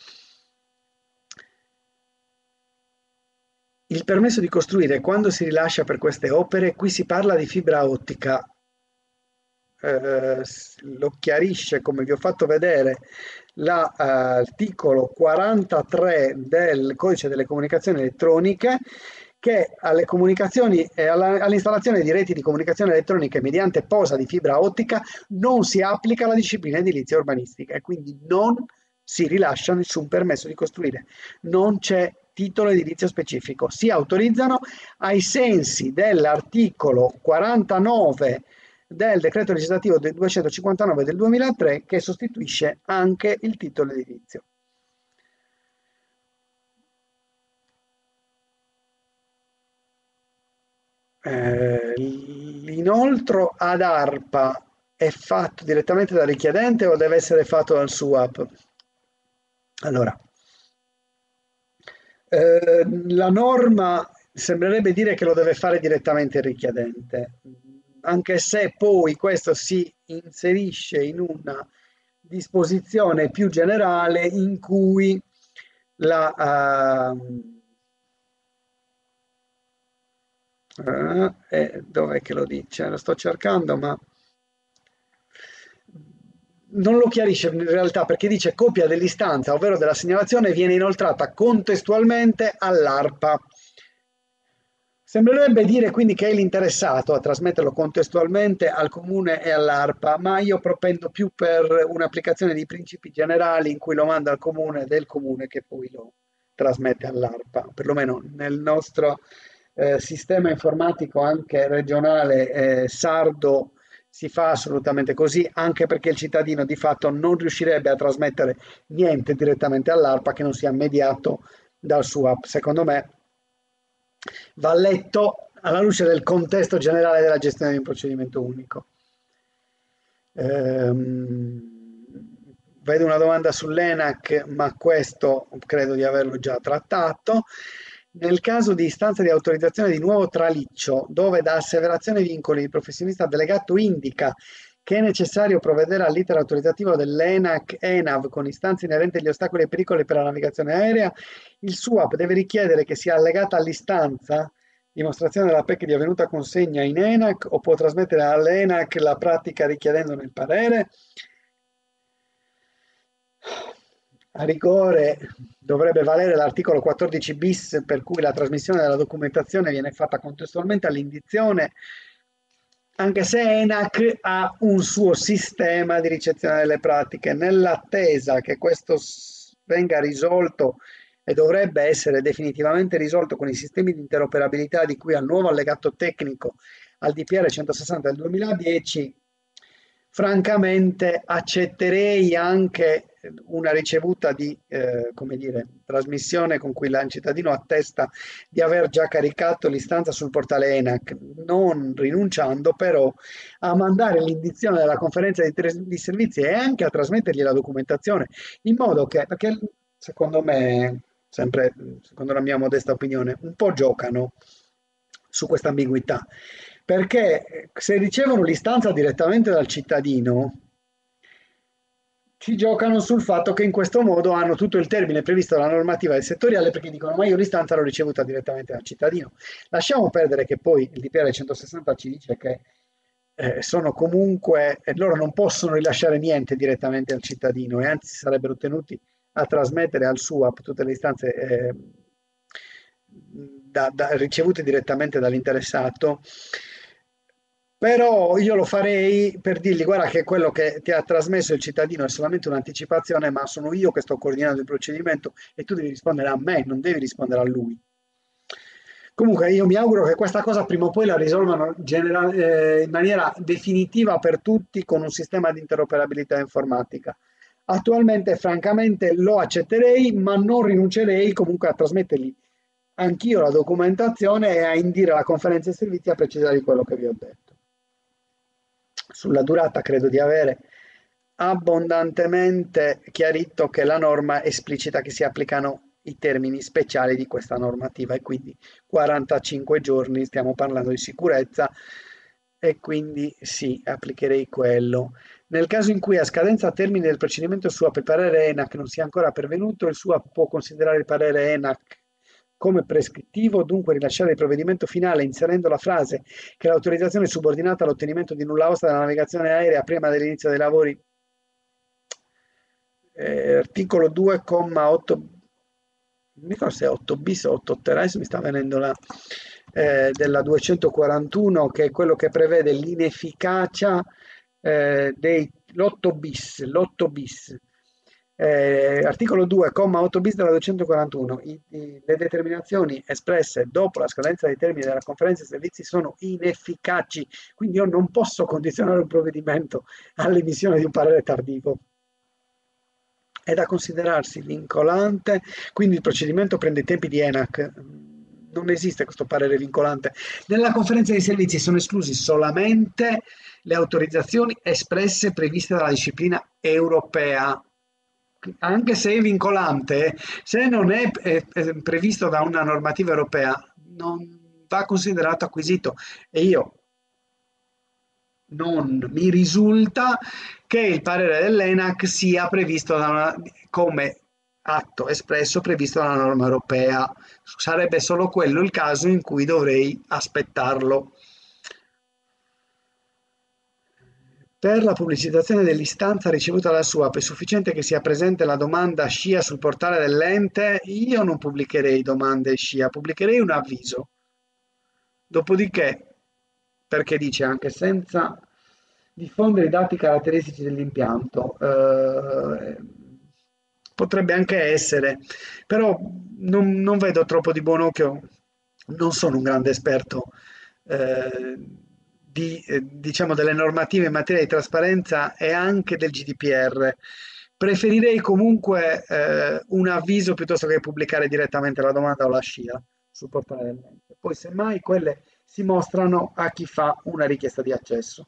Il permesso di costruire, quando si rilascia per queste opere, qui si parla di fibra ottica, eh, lo chiarisce, come vi ho fatto vedere, l'articolo quarantatré del codice delle comunicazioni elettroniche, che alle comunicazioni e all'installazione di reti di comunicazione elettroniche mediante posa di fibra ottica non si applica la disciplina edilizia urbanistica e quindi non si rilascia nessun permesso di costruire, non c'è titolo edilizio specifico, si autorizzano ai sensi dell'articolo quarantanove del decreto legislativo del duecentocinquantanove del duemilatré che sostituisce anche il titolo edilizio. Eh, l'inoltro ad ARPA è fatto direttamente dal richiedente o deve essere fatto dal S U A P? Allora, eh, la norma sembrerebbe dire che lo deve fare direttamente il richiedente, anche se poi questo si inserisce in una disposizione più generale in cui la... Uh, Uh, eh, dov'è che lo dice? Lo sto cercando, ma non lo chiarisce in realtà perché dice copia dell'istanza, ovvero della segnalazione, viene inoltrata contestualmente all'ARPA. Sembrerebbe dire quindi che è l'interessato a trasmetterlo contestualmente al comune e all'ARPA, ma io propendo più per un'applicazione di principi generali in cui lo manda al comune del comune che poi lo trasmette all'ARPA, perlomeno nel nostro eh, sistema informatico anche regionale eh, sardo si fa assolutamente così, anche perché il cittadino di fatto non riuscirebbe a trasmettere niente direttamente all'ARPA che non sia mediato dal S U A P. Secondo me va letto alla luce del contesto generale della gestione di un procedimento unico. Ehm, vedo una domanda sull'ENAC, ma questo credo di averlo già trattato. Nel caso di istanza di autorizzazione di nuovo traliccio, dove da asseverazione vincoli il professionista delegato indica che è necessario provvedere all'iter autorizzativo dell'ENAC ENAV con istanze inerenti agli ostacoli e pericoli per la navigazione aerea, il S U A P deve richiedere che sia allegata all'istanza dimostrazione della P E C di avvenuta consegna in ENAC o può trasmettere all'ENAC la pratica richiedendone il parere. A rigore dovrebbe valere l'articolo quattordici bis per cui la trasmissione della documentazione viene fatta contestualmente all'indizione, anche se ENAC ha un suo sistema di ricezione delle pratiche. Nell'attesa che questo venga risolto e dovrebbe essere definitivamente risolto con i sistemi di interoperabilità di cui al nuovo allegato tecnico al D P R centosessanta del duemiladieci, francamente accetterei anche una ricevuta di eh, come dire, trasmissione con cui il cittadino attesta di aver già caricato l'istanza sul portale ENAC, non rinunciando però a mandare l'indizione della conferenza di, di servizi e anche a trasmettergli la documentazione, in modo che, perché secondo me, sempre secondo la mia modesta opinione, un po' giocano su questa ambiguità, perché se ricevono l'istanza direttamente dal cittadino, ci giocano sul fatto che in questo modo hanno tutto il termine previsto dalla normativa del settoriale perché dicono ma io l'istanza l'ho ricevuta direttamente dal cittadino. Lasciamo perdere che poi il D P R centosessanta ci dice che eh, sono comunque, eh, loro non possono rilasciare niente direttamente al cittadino e anzi sarebbero tenuti a trasmettere al S U A P tutte le istanze eh, da, da, ricevute direttamente dall'interessato. Però io lo farei per dirgli: guarda che quello che ti ha trasmesso il cittadino è solamente un'anticipazione, ma sono io che sto coordinando il procedimento e tu devi rispondere a me, non devi rispondere a lui. Comunque io mi auguro che questa cosa prima o poi la risolvano genera- eh, in maniera definitiva per tutti con un sistema di interoperabilità informatica. Attualmente, francamente, lo accetterei, ma non rinuncerei comunque a trasmettergli anch'io la documentazione e a indire la conferenza di servizi a precisare di quello che vi ho detto. Sulla durata credo di avere abbondantemente chiarito che la norma esplicita che si applicano i termini speciali di questa normativa e quindi quarantacinque giorni, stiamo parlando di sicurezza e quindi sì, applicherei quello. Nel caso in cui a scadenza termine del procedimento S U A P il parere ENAC non sia ancora pervenuto, il S U A P può considerare il parere ENAC come prescrittivo, dunque rilasciare il provvedimento finale inserendo la frase che l'autorizzazione è subordinata all'ottenimento di nulla osta della navigazione aerea prima dell'inizio dei lavori. Eh, articolo due, otto, non mi ricordo se è otto bis o otto ter, adesso mi sta venendo la, eh, della duecentoquarantuno, che è quello che prevede l'inefficacia eh, dei l'otto bis, l'otto bis. Eh, articolo due, otto bis della duecentoquarantuno. I, i, le determinazioni espresse dopo la scadenza dei termini della conferenza dei servizi sono inefficaci, quindi io non posso condizionare un provvedimento all'emissione di un parere tardivo. È da considerarsi vincolante, quindi il procedimento prende i tempi di ENAC. Non esiste questo parere vincolante. Nella conferenza dei servizi sono esclusi solamente le autorizzazioni espresse previste dalla disciplina europea. Anche se è vincolante, se non è, è, è previsto da una normativa europea, non va considerato acquisito. E io non mi risulta che il parere dell'ENAC sia previsto da una, come atto espresso previsto dalla norma europea. Sarebbe solo quello il caso in cui dovrei aspettarlo. Per la pubblicizzazione dell'istanza ricevuta dalla S U A P è sufficiente che sia presente la domanda SCIA sul portale dell'ente? Io non pubblicherei domande SCIA, pubblicherei un avviso. Dopodiché, perché dice anche senza diffondere i dati caratteristici dell'impianto, eh, potrebbe anche essere, però non, non vedo troppo di buon occhio, non sono un grande esperto eh, di, eh, diciamo, delle normative in materia di trasparenza e anche del G D P R. Preferirei comunque eh, un avviso piuttosto che pubblicare direttamente la domanda o la SCIA sul portale dell'ente. Poi semmai quelle si mostrano a chi fa una richiesta di accesso.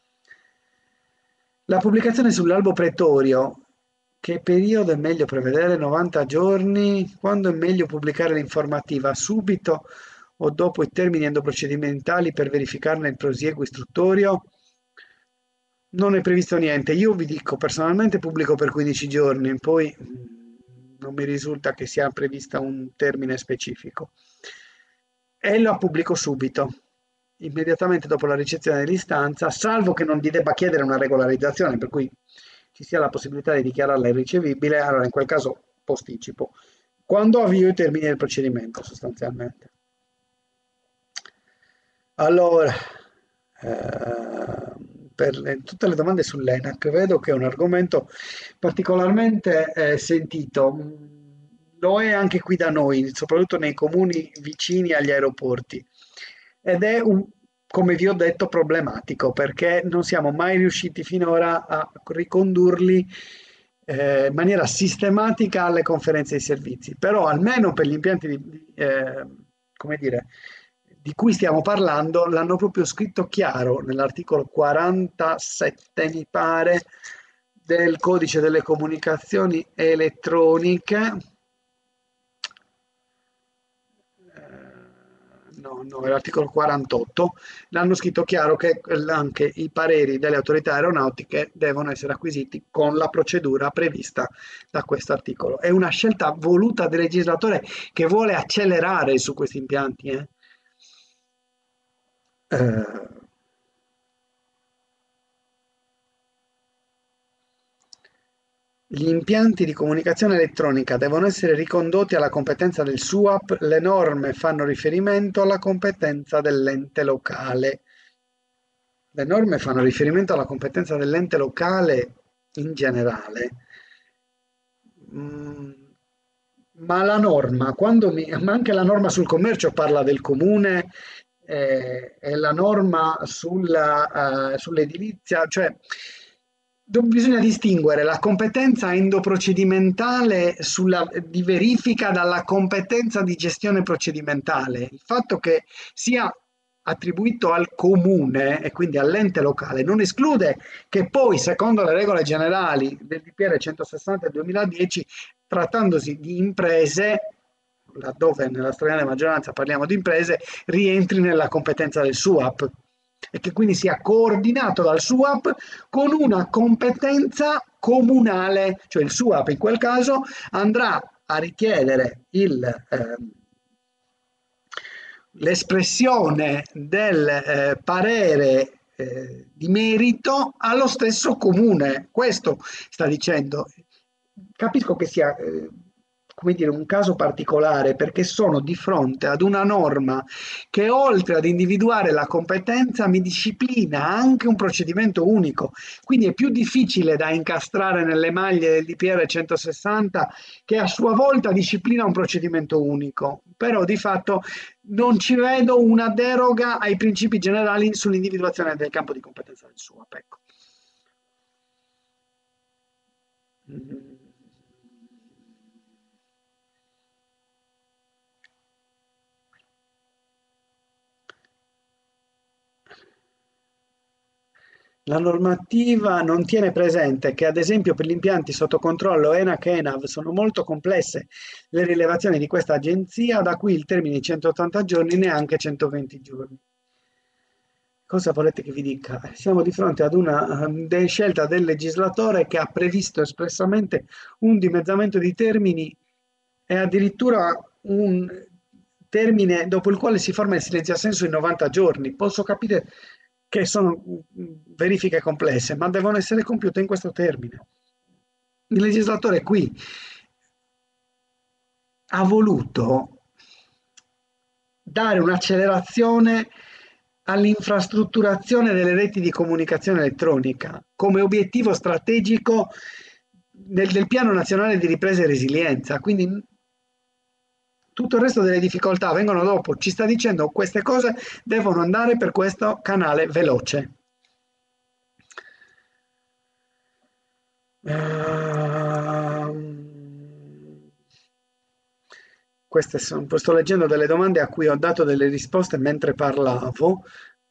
La pubblicazione sull'albo pretorio, che periodo è meglio prevedere? novanta giorni? Quando è meglio pubblicare l'informativa? Subito o dopo i termini endoprocedimentali per verificarne il prosieguo istruttorio? Non è previsto niente. Io vi dico, personalmente pubblico per quindici giorni, poi mh, non mi risulta che sia prevista un termine specifico. E la pubblico subito, immediatamente dopo la ricezione dell'istanza, salvo che non gli debba chiedere una regolarizzazione, per cui ci sia la possibilità di dichiararla irricevibile, allora in quel caso posticipo. Quando avvio i termini del procedimento, sostanzialmente. Allora, eh, per le- tutte le domande sull'ENAC, vedo che è un argomento particolarmente eh, sentito. Mm, Lo è anche qui da noi, soprattutto nei comuni vicini agli aeroporti. Ed è un, come vi ho detto, problematico perché non siamo mai riusciti finora a ricondurli eh, in maniera sistematica alle conferenze di servizi. Però almeno per gli impianti di, di, eh, come dire, di cui stiamo parlando, l'hanno proprio scritto chiaro nell'articolo quarantasette, mi pare, del codice delle comunicazioni elettroniche. Eh, no, no, è l'articolo quarantotto, l'hanno scritto chiaro che anche i pareri delle autorità aeronautiche devono essere acquisiti con la procedura prevista da questo articolo. È una scelta voluta del legislatore che vuole accelerare su questi impianti. Eh. Eh, Gli impianti di comunicazione elettronica devono essere ricondotti alla competenza del S U A P, le norme fanno riferimento alla competenza dell'ente locale. le norme fanno riferimento alla competenza dell'ente locale in generale. Mm, ma la norma, quando mi, ma anche la norma sul commercio parla del comune, eh, e la norma sulla, eh, sull'edilizia, cioè do- bisogna distinguere la competenza endoprocedimentale sulla, di verifica dalla competenza di gestione procedimentale. Il fatto che sia attribuito al comune e quindi all'ente locale non esclude che poi, secondo le regole generali del D P R centosessanta del duemiladieci, trattandosi di imprese, laddove nella stragrande maggioranza parliamo di imprese, rientri nella competenza del SUAP e che quindi sia coordinato dal SUAP con una competenza comunale, cioè il SUAP in quel caso andrà a richiedere il, eh, l'espressione del eh, parere eh, di merito allo stesso comune. Questo sta dicendo. Capisco che sia, eh, come dire, un caso particolare perché sono di fronte ad una norma che oltre ad individuare la competenza mi disciplina anche un procedimento unico, quindi è più difficile da incastrare nelle maglie del D P R centosessanta che a sua volta disciplina un procedimento unico, però di fatto non ci vedo una deroga ai principi generali sull'individuazione del campo di competenza del SUAP. Ecco. Mm. La normativa non tiene presente che, ad esempio, per gli impianti sotto controllo ENAC e ENAV sono molto complesse le rilevazioni di questa agenzia, da qui il termine di centottanta giorni, neanche centoventi giorni. Cosa volete che vi dica? Siamo di fronte ad una um, de- scelta del legislatore che ha previsto espressamente un dimezzamento di termini e addirittura un termine dopo il quale si forma il silenzio assenso in novanta giorni. Posso capire che sono mm, verifiche complesse, ma devono essere compiute in questo termine. Il legislatore qui ha voluto dare un'accelerazione all'infrastrutturazione delle reti di comunicazione elettronica come obiettivo strategico del, del Piano Nazionale di Ripresa e Resilienza. Quindi tutto il resto delle difficoltà vengono dopo. Ci sta dicendo che queste cose devono andare per questo canale veloce. Ehm, Queste sono, sto leggendo delle domande a cui ho dato delle risposte mentre parlavo.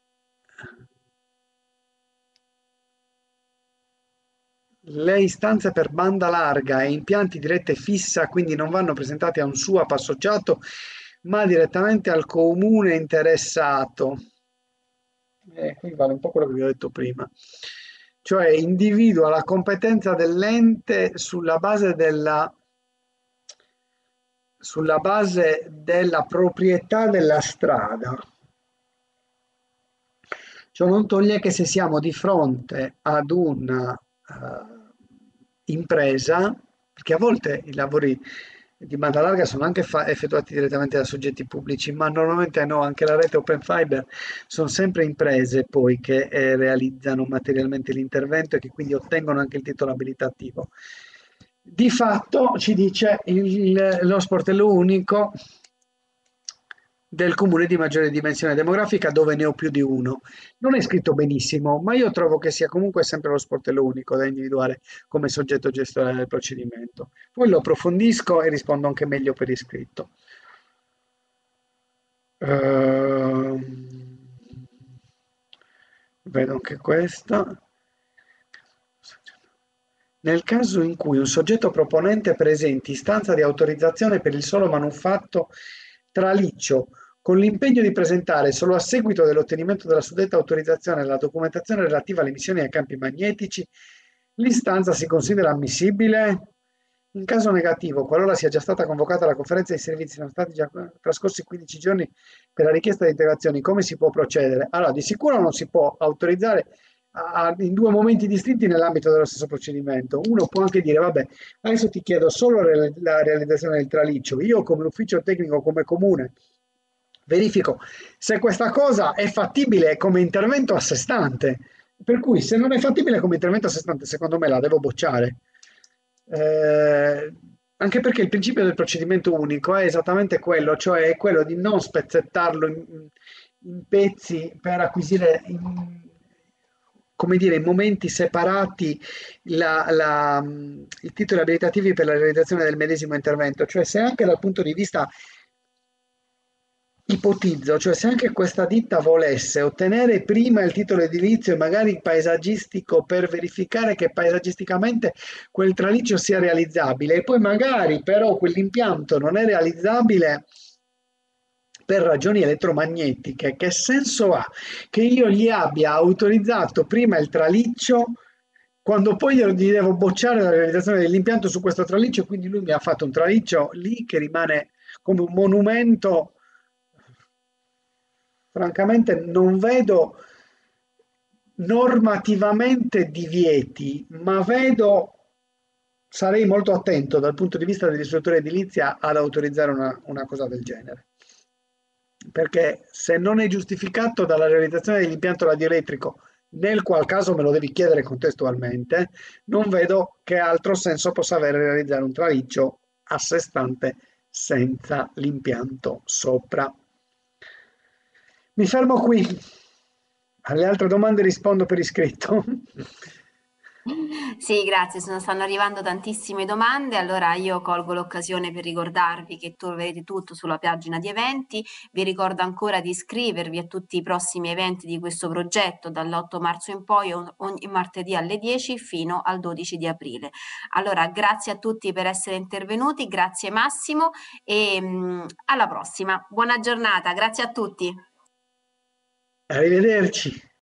Le istanze per banda larga e impianti di rete fissa quindi non vanno presentati a un SUAP associato, ma direttamente al comune interessato. Eh, qui vale un po' quello che vi ho detto prima. Cioè individua la competenza dell'ente sulla base della, sulla base della proprietà della strada. Ciò non toglie che se siamo di fronte ad una uh, impresa, perché a volte i lavori di banda larga sono anche effettuati direttamente da soggetti pubblici, ma normalmente no, anche la rete Open Fiber sono sempre imprese poi che eh, realizzano materialmente l'intervento e che quindi ottengono anche il titolo abilitativo. Di fatto ci dice il, lo sportello unico del comune di maggiore dimensione demografica dove ne ho più di uno. Non è scritto benissimo, ma io trovo che sia comunque sempre lo sportello unico da individuare come soggetto gestore del procedimento. Poi lo approfondisco e rispondo anche meglio per iscritto. Uh, vedo anche questa. Nel caso in cui un soggetto proponente presenti istanza di autorizzazione per il solo manufatto traliccio con l'impegno di presentare solo a seguito dell'ottenimento della suddetta autorizzazione la documentazione relativa alle emissioni ai campi magnetici, l'istanza si considera ammissibile? In caso negativo, qualora sia già stata convocata la conferenza dei servizi, sono stati già trascorsi quindici giorni per la richiesta di integrazioni, come si può procedere? Allora, di sicuro non si può autorizzare a, in due momenti distinti nell'ambito dello stesso procedimento. Uno può anche dire, vabbè, adesso ti chiedo solo la realizzazione del traliccio, io come ufficio tecnico, come comune, verifico se questa cosa è fattibile come intervento a sé stante. Per cui se non è fattibile come intervento a sé stante, secondo me la devo bocciare. Eh, Anche perché il principio del procedimento unico è esattamente quello, cioè è quello di non spezzettarlo in, in pezzi per acquisire in, come dire, in momenti separati la- la, mh, i titoli abilitativi per la realizzazione del medesimo intervento. Cioè se anche dal punto di vista ipotizzo, cioè se anche questa ditta volesse ottenere prima il titolo edilizio e magari paesaggistico per verificare che paesaggisticamente quel traliccio sia realizzabile e poi magari però quell'impianto non è realizzabile per ragioni elettromagnetiche, che senso ha che io gli abbia autorizzato prima il traliccio quando poi io gli devo bocciare la realizzazione dell'impianto su questo traliccio, quindi lui mi ha fatto un traliccio lì che rimane come un monumento. Francamente non vedo normativamente divieti, ma vedo, sarei molto attento dal punto di vista dell'istruttoria edilizia ad autorizzare una, una cosa del genere. Perché se non è giustificato dalla realizzazione dell'impianto radioelettrico, nel qual caso me lo devi chiedere contestualmente, non vedo che altro senso possa avere realizzare un traliccio a sé stante senza l'impianto sopra. Mi fermo qui. Alle altre domande rispondo per iscritto. Sì, grazie, sono- stanno arrivando tantissime domande, allora io colgo l'occasione per ricordarvi che troverete tutto sulla pagina di eventi, vi ricordo ancora di iscrivervi a tutti i prossimi eventi di questo progetto dall'otto marzo in poi, o- ogni martedì alle dieci fino al dodici di aprile. Allora, grazie a tutti per essere intervenuti, grazie Massimo e mm, alla prossima. Buona giornata, grazie a tutti. Arrivederci.